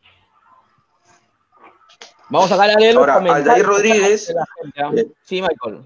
Vamos a ganar el Ahora, Aldair Rodríguez. Sí, Michael.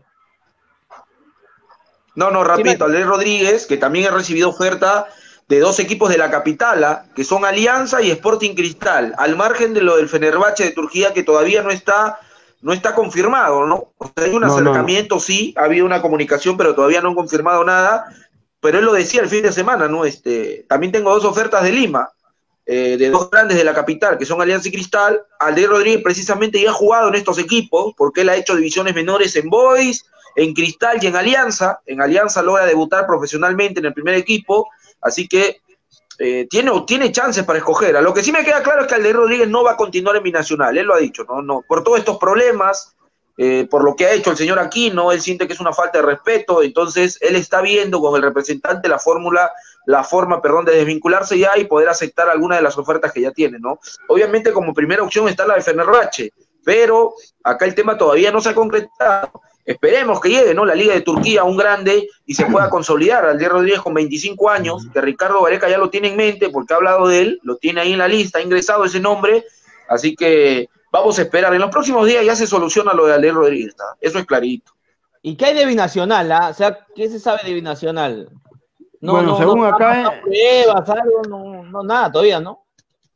No, no, rapidito, Aldair Rodríguez, que también ha recibido oferta de dos equipos de la capital, que son Alianza y Sporting Cristal, al margen de lo del Fenerbahce de Turquía, que todavía no está, no está confirmado, ¿no? O sea, hay un no, acercamiento, no, no. sí, ha habido una comunicación, pero todavía no han confirmado nada, pero él lo decía el fin de semana, ¿no? Este, también tengo dos ofertas de Lima, eh, de dos grandes de la capital, que son Alianza y Cristal. Aldair Rodríguez precisamente ya ha jugado en estos equipos, porque él ha hecho divisiones menores en Boys, en Cristal y en Alianza. En Alianza logra debutar profesionalmente en el primer equipo, así que eh, tiene, tiene chances para escoger. A lo que sí me queda claro es que Aldair Rodríguez no va a continuar en Binacional, él lo ha dicho, no, no, por todos estos problemas, eh, por lo que ha hecho el señor Aquino, él siente que es una falta de respeto, entonces él está viendo con el representante la fórmula, la forma, perdón, de desvincularse ya y poder aceptar alguna de las ofertas que ya tiene, ¿no? Obviamente como primera opción está la de Fenerbahce, pero acá el tema todavía no se ha concretado. Esperemos que llegue, ¿no?, la Liga de Turquía, un grande, y se pueda consolidar. Aldair Rodríguez con veinticinco años, que Ricardo Gareca ya lo tiene en mente porque ha hablado de él, lo tiene ahí en la lista, ha ingresado ese nombre, así que vamos a esperar. En los próximos días ya se soluciona lo de Aldair Rodríguez, ¿no? Eso es clarito. ¿Y qué hay de Binacional? ¿Ah? O sea, ¿qué se sabe de Binacional? No, bueno, no, según no, acá... no, pruebas, algo, no, no, nada todavía, ¿no?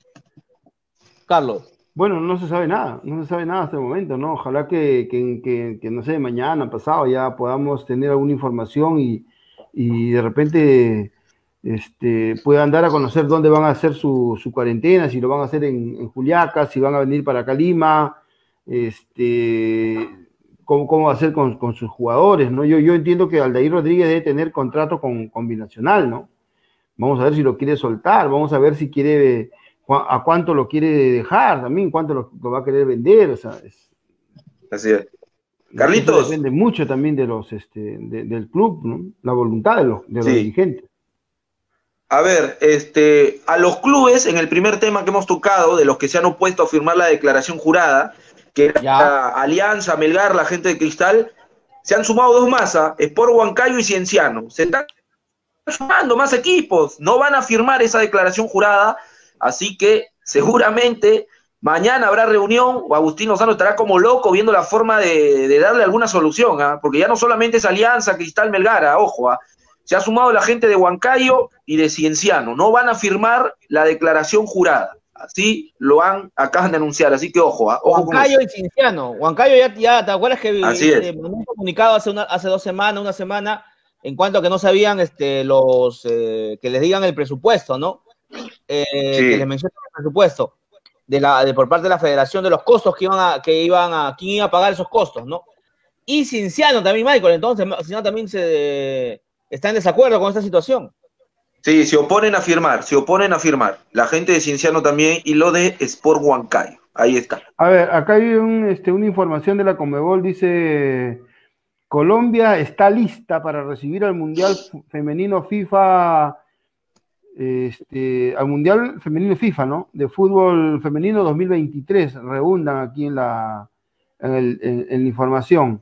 Carlos. Bueno, no se sabe nada, no se sabe nada hasta el momento, ¿no? Ojalá que, que, que, que no sé, mañana, pasado, ya podamos tener alguna información y, y de repente este, puedan dar a conocer dónde van a hacer su, su cuarentena, si lo van a hacer en, en Juliaca, si van a venir para acá Lima, este, cómo, cómo va a ser con, con sus jugadores, ¿no? Yo, yo entiendo que Aldair Rodríguez debe tener contrato con, con Binacional, ¿no? Vamos a ver si lo quiere soltar, vamos a ver si quiere... a cuánto lo quiere dejar también, cuánto lo, lo va a querer vender, o sea, es, así es. Carlitos. Depende mucho también de los, este, de, del club, ¿no? La voluntad de los, de los sí. dirigentes. A ver, este, a los clubes, en el primer tema que hemos tocado, de los que se han opuesto a firmar la declaración jurada, que era ya. Alianza, Melgar, la gente de Cristal, se han sumado dos más, ¿eh? Sport Huancayo y Cienciano. Se están sumando más equipos, no van a firmar esa declaración jurada. Así que seguramente mañana habrá reunión, o Agustín Lozano estará como loco viendo la forma de, de darle alguna solución, ¿eh? Porque ya no solamente es Alianza, Cristal, Melgar, ojo, ¿eh? Se ha sumado la gente de Huancayo y de Cienciano, no van a firmar la declaración jurada, así lo han, acaban de anunciar, así que ojo, ¿eh? Ojo Huancayo y Cienciano, Huancayo ya, ya, ¿te acuerdas que así eh, es. un comunicado hace, una, hace dos semanas, una semana, en cuanto a que no sabían este, los, eh, que les digan el presupuesto, ¿no? Eh, sí. Que les mencioné el presupuesto de la, de, por parte de la federación de los costos que iban a, que iban a, quién iba a pagar esos costos, ¿no? Y Cienciano también, Michael, entonces Cienciano también se, está en desacuerdo con esta situación. Sí, se oponen a firmar, se oponen a firmar. La gente de Cienciano también y lo de Sport Huancayo, ahí está. A ver, acá hay un, este, una información de la Conmebol, dice: Colombia está lista para recibir al Mundial Femenino FIFA. Este, al Mundial Femenino FIFA, ¿no? De Fútbol Femenino dos mil veintitrés, redundan aquí en la, en, el, en, en la información.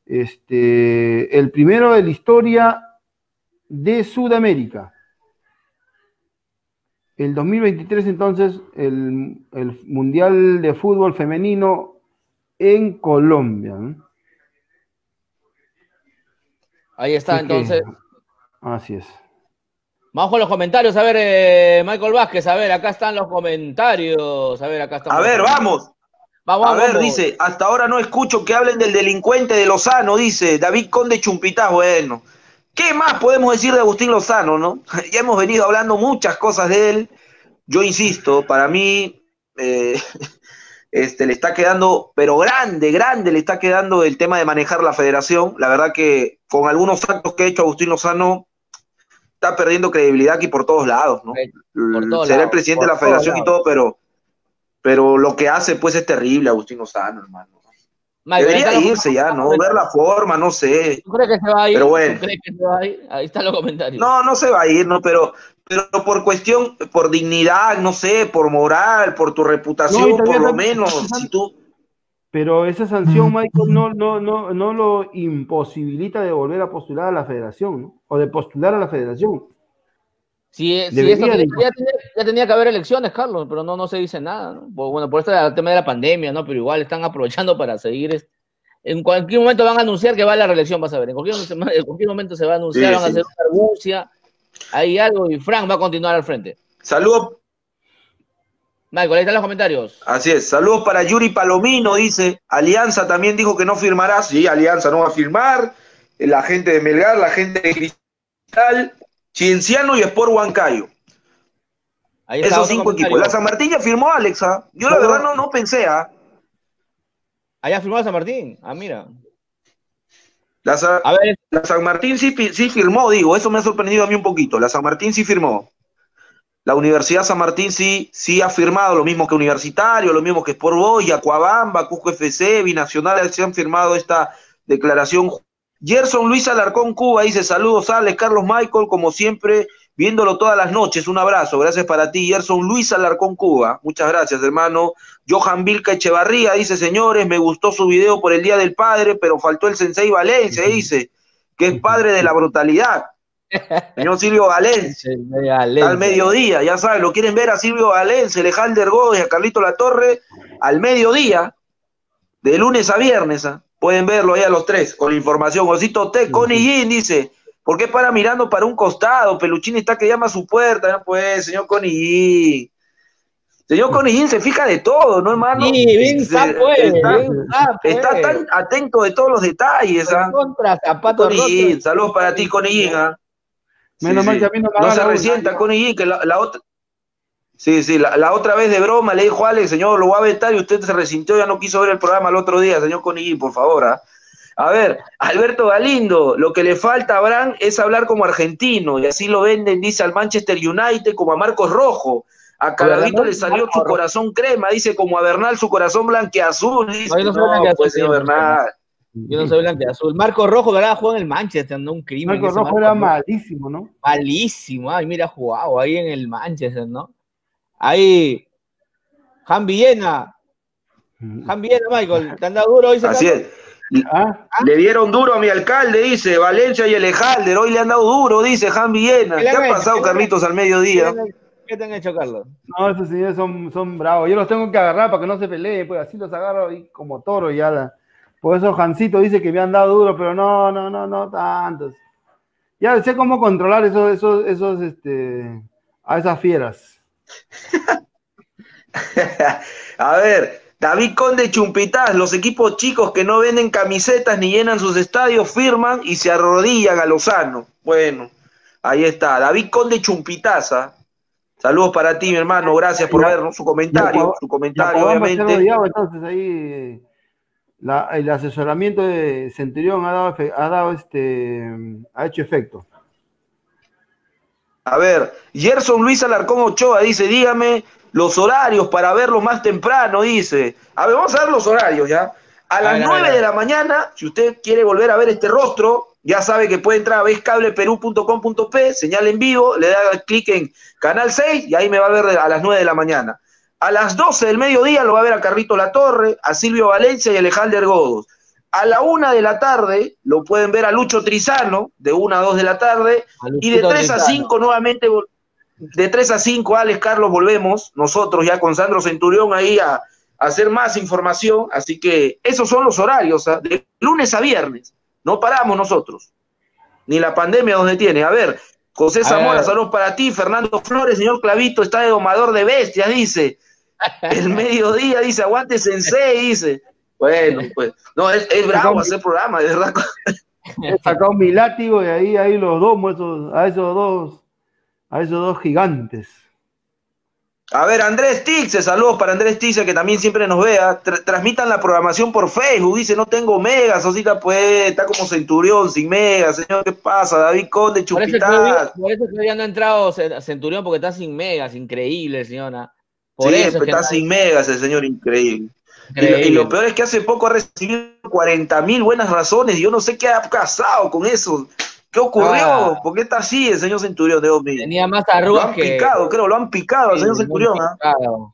Este, el primero de la historia de Sudamérica. El dos mil veintitrés, entonces, el, el Mundial de Fútbol Femenino en Colombia, ¿no? Ahí está, así entonces. Que, así es. Vamos con los comentarios, a ver, eh, Michael Vázquez, a ver, acá están los comentarios, a ver, acá están. A ver, vamos. Vamos, a vamos, ver, vamos. Dice, hasta ahora no escucho que hablen del delincuente de Lozano, dice David Conde Chumpitá. Bueno, ¿qué más podemos decir de Agustín Lozano, no? Ya hemos venido hablando muchas cosas de él. Yo insisto, para mí eh, este, le está quedando, pero grande, grande le está quedando el tema de manejar la federación. La verdad que con algunos actos que ha hecho Agustín Lozano, está perdiendo credibilidad aquí por todos lados, ¿no? Será lados, el presidente de la federación y todo, pero, pero lo que hace, pues, es terrible, Agustín Lozano, hermano. Mike, debería irse ya, ¿no? Ver la forma, no sé. ¿Tú crees que se va a ir? Pero bueno. ¿Tú crees que se va a ir? Ahí están los comentarios. No, no se va a ir, ¿no? Pero, pero por cuestión, por dignidad, no sé, por moral, por tu reputación, no, por lo menos, si tú... Pero esa sanción, Michael, no, no, no, no lo imposibilita de volver a postular a la federación, ¿no? O de postular a la federación. Sí, sí, esto, de... ya, tenía, ya tenía que haber elecciones, Carlos, pero no, no se dice nada, ¿no? Bueno, por esto el tema de la pandemia, ¿no? Pero igual están aprovechando para seguir. En cualquier momento van a anunciar que va a la reelección, vas a ver. En cualquier, en cualquier momento se va a anunciar, sí, van sí. a hacer una argucia, hay algo y Frank va a continuar al frente. Saludos. Michael, ahí están los comentarios. Así es, saludos para Yuri Palomino, dice, Alianza también dijo que no firmará, sí, Alianza no va a firmar, la gente de Melgar, la gente de Cristal, Cienciano y Sport Huancayo. Ahí está Esos otro cinco comentario. equipos. La San Martín ya firmó a Alexa. Yo la Pero- verdad no, no pensé, ¿ah? Allá firmó San Martín. Ah, mira. La, Sa- A ver, la San Martín sí, pi- sí firmó, digo, eso me ha sorprendido a mí un poquito. La San Martín sí firmó. La Universidad San Martín sí, sí ha firmado, lo mismo que Universitario, lo mismo que Sport Boys, Acuabamba, Cusco F C, Binacional, se han firmado esta declaración. Gerson Luis Alarcón Cuba dice, saludos Alex, Carlos Michael, como siempre, viéndolo todas las noches, un abrazo, gracias para ti, Gerson Luis Alarcón Cuba, muchas gracias hermano. Johan Vilca Echevarría dice, señores, me gustó su video por el Día del Padre, pero faltó el Sensei Valencia, dice, que es padre de la brutalidad. Señor Silvio Valencia. Al mediodía, ya saben, lo quieren ver a Silvio Valencia, Alejandro Gómez, a Carlito Latorre, al mediodía, de lunes a viernes, ¿eh? Pueden verlo ahí a los tres, con la información. Osito T, Connie Yin dice, ¿por qué para mirando para un costado? Peluchín está que llama a su puerta, no pues, señor Connie Yin. Señor Connie Yin se fija de todo, ¿no, hermano? Sí, bien Se- sapo, eh, está, bien sapo, está eh. tan atento de todos los detalles, ¿ah? Contra zapatos Connie Yin, rotos. saludos para ti, Connie Yin, ¿ah? Menos Sí, mal sí. que a mí no me No haga se la resienta, una. Connie Yin, que la, la otra... Sí, sí, la, la otra vez de broma le dijo a Alex, señor, lo voy a vetar y usted se resintió, ya no quiso ver el programa el otro día, señor Connie Yin, por favor, ¿ah? A ver, Alberto Galindo, lo que le falta a Abraham es hablar como argentino, y así lo venden, dice al Manchester United, como a Marcos Rojo. A Calarrito le salió su corazón crema, dice como a Bernal su corazón blanqueazul. Dice, No, yo no soy no, blanqueazul, pues señor señor. Bernal. Yo no soy blanqueazul. Marco Rojo, que ahora juega en el Manchester, no un crimen. Marco ese Rojo Marco era Rojo. malísimo, ¿no? Malísimo. Ay, mira, ha jugado ahí en el Manchester, ¿no? Ahí, Jan Villena. Jan Villena, Michael, ¿te han dado duro hoy? Así es. ¿Ah? Le dieron duro a mi alcalde, dice Valencia y Alejalder. Hoy le han dado duro, dice Jan Villena. ¿Qué ¿Qué le han ha hecho? pasado, ¿Qué le han Carlitos, al ¿Qué mediodía? te, han, ¿Qué te han hecho, Carlos? No, esos señores son, son bravos. Yo los tengo que agarrar para que no se peleen, pues así los agarro y como toro y ya. La... Por eso Jancito dice que me han dado duro, pero no, no, no, no tantos. Ya sé cómo controlar esos, esos, esos, este, a esas fieras. A ver, David Conde Chumpitaz, los equipos chicos que no venden camisetas ni llenan sus estadios firman y se arrodillan a Lozano. Bueno, ahí está, David Conde Chumpitaz, ¿ah? Saludos para ti, mi hermano, gracias por vernos, su comentario, su comentario, obviamente. Rodeado, entonces ahí la, el asesoramiento de Centurión ha dado, ha dado este, ha hecho efecto. A ver, Gerson Luis Alarcón Ochoa dice, dígame los horarios para verlo más temprano, dice. A ver, vamos a ver los horarios, ¿ya? A las nueve de la mañana, si usted quiere volver a ver este rostro, ya sabe que puede entrar a vescableperú punto com punto pe, señal en vivo, le da clic en Canal seis y ahí me va a ver a las nueve de la mañana. A las doce del mediodía lo va a ver a Carlito Latorre, a Silvio Valencia y a Alejandro Godos. A la una de la tarde lo pueden ver a Lucho Trizano, de una a dos de la tarde, y de tres a cinco nuevamente, de tres a cinco, Alex, Carlos, volvemos, nosotros ya con Sandro Centurión ahí a, a hacer más información, así que esos son los horarios, ¿eh? De lunes a viernes, no paramos nosotros, ni la pandemia nos detiene. A ver, José Zamora, saludos para ti, Fernando Flores, señor Clavito, está de domador de bestias, dice, el mediodía, dice, aguante Sensei, dice. Bueno, pues, no, es, es bravo hacer programa, de verdad. He sacado mi látigo y ahí, ahí los domo esos, a esos dos, a esos dos gigantes. A ver, Andrés Tixe, saludos para Andrés Tixe, que también siempre nos vea. Tr transmitan la programación por Facebook, dice, no tengo megas, Osita, pues, está como Centurión, sin megas, señor, ¿qué pasa? David Conde, Chupitaz. Por eso todavía no ha entrado Centurión, porque está sin megas, increíble, señora. Por sí, eso es que está no... sin megas el señor, increíble. Y lo, y lo peor es que hace poco ha recibido cuarenta mil buenas razones y yo no sé qué ha pasado con eso. ¿Qué ocurrió? Ah, ¿por qué está así el señor Centurión? Dios mío. Tenía más arrugas Lo han que... picado, creo, lo han picado al sí, señor Centurión. ¿eh?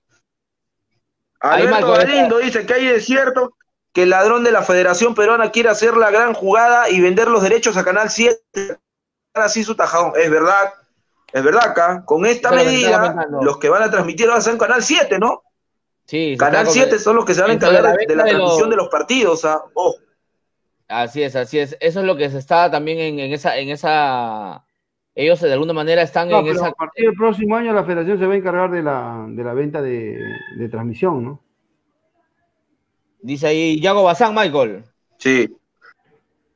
Alberto Galindo dice que hay de cierto que el ladrón de la Federación Peruana quiere hacer la gran jugada y vender los derechos a Canal siete. Así su tajón. Es verdad, es verdad acá. Con esta Pero medida, los que van a transmitir van a ser en Canal siete, ¿no? Sí, Canal siete son los que se van a encargar de, de la transmisión de los, de los partidos. ¿Ah? Oh. Así es, así es. Eso es lo que se está también en, en esa, en esa. Ellos de alguna manera están no, en pero esa. A partir del próximo año la Federación se va a encargar de la, de la venta de, de transmisión, ¿no? Dice ahí Yago Bazán, Michael. Sí.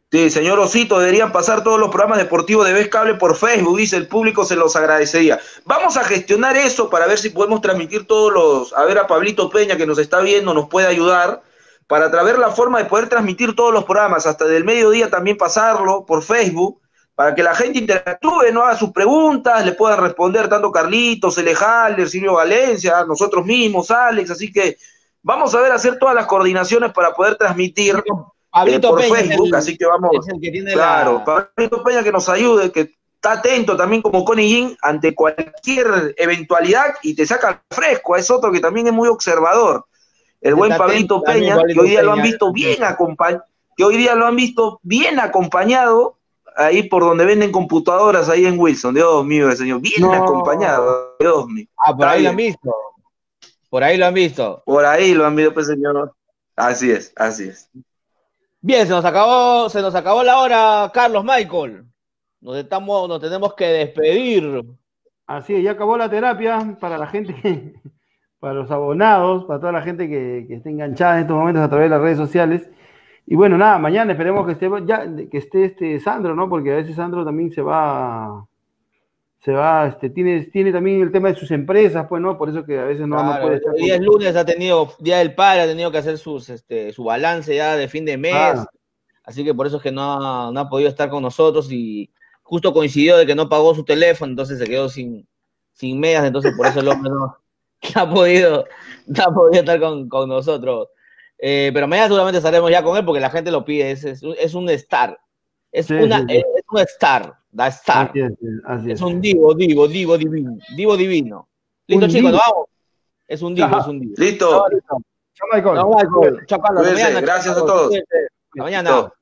Sí, señor Osito, deberían pasar todos los programas deportivos de Vez Cable por Facebook, dice, el público se los agradecería. Vamos a gestionar eso para ver si podemos transmitir todos los, a ver a Pablito Peña que nos está viendo, nos puede ayudar, para traer la forma de poder transmitir todos los programas, hasta del mediodía también pasarlo por Facebook, para que la gente interactúe, no haga sus preguntas, le puedan responder tanto Carlitos, Elejalder, Silvio Valencia, nosotros mismos, Alex, así que vamos a ver hacer todas las coordinaciones para poder transmitir eh, por Peña Facebook, el, así que vamos, que claro, la... Pablito Peña que nos ayude, que está atento también como Connie Jin ante cualquier eventualidad y te saca fresco, es otro que también es muy observador, el buen Pablito Peña, también, que hoy día Peña, lo han visto bien acompañado, que hoy día lo han visto bien acompañado ahí por donde venden computadoras ahí en Wilson, Dios mío, señor, bien no. acompañado, Dios mío. Ah, por ahí lo han visto. Por ahí lo han visto. Por ahí lo han visto, pues, señor. Así es, así es. Bien, se nos acabó, se nos acabó la hora, Carlos Michael. Nos estamos, nos tenemos que despedir. Así es, ya acabó la terapia para la gente que, para los abonados, para toda la gente que, que esté enganchada en estos momentos a través de las redes sociales. Y bueno, nada, mañana esperemos que esté ya, que esté este Sandro, ¿no? Porque a veces Sandro también se va. Se va, este, tiene, tiene también el tema de sus empresas, pues, ¿no? Por eso que a veces no, claro, no puede estar. El día con... lunes ha tenido, Día del Padre, ha tenido que hacer sus, este, su balance ya de fin de mes, ah. así que por eso es que no ha, no ha podido estar con nosotros y justo coincidió de que no pagó su teléfono, entonces se quedó sin, sin medias, entonces por eso el hombre no, no, ha, podido, no ha podido estar con, con nosotros. Eh, pero mañana seguramente estaremos ya con él porque la gente lo pide, es, es, es un star, es, sí, una, sí, sí. es un star. Da Star. Así es, así es. Es un divo, divo, divo divino. Divo divino. Listo, un chicos, nos vamos. Es un divo, Ajá. es un divo. Listo. Chao, Michael. Chao, Michael. Chao, Carlos. Gracias a todos. Hasta mañana.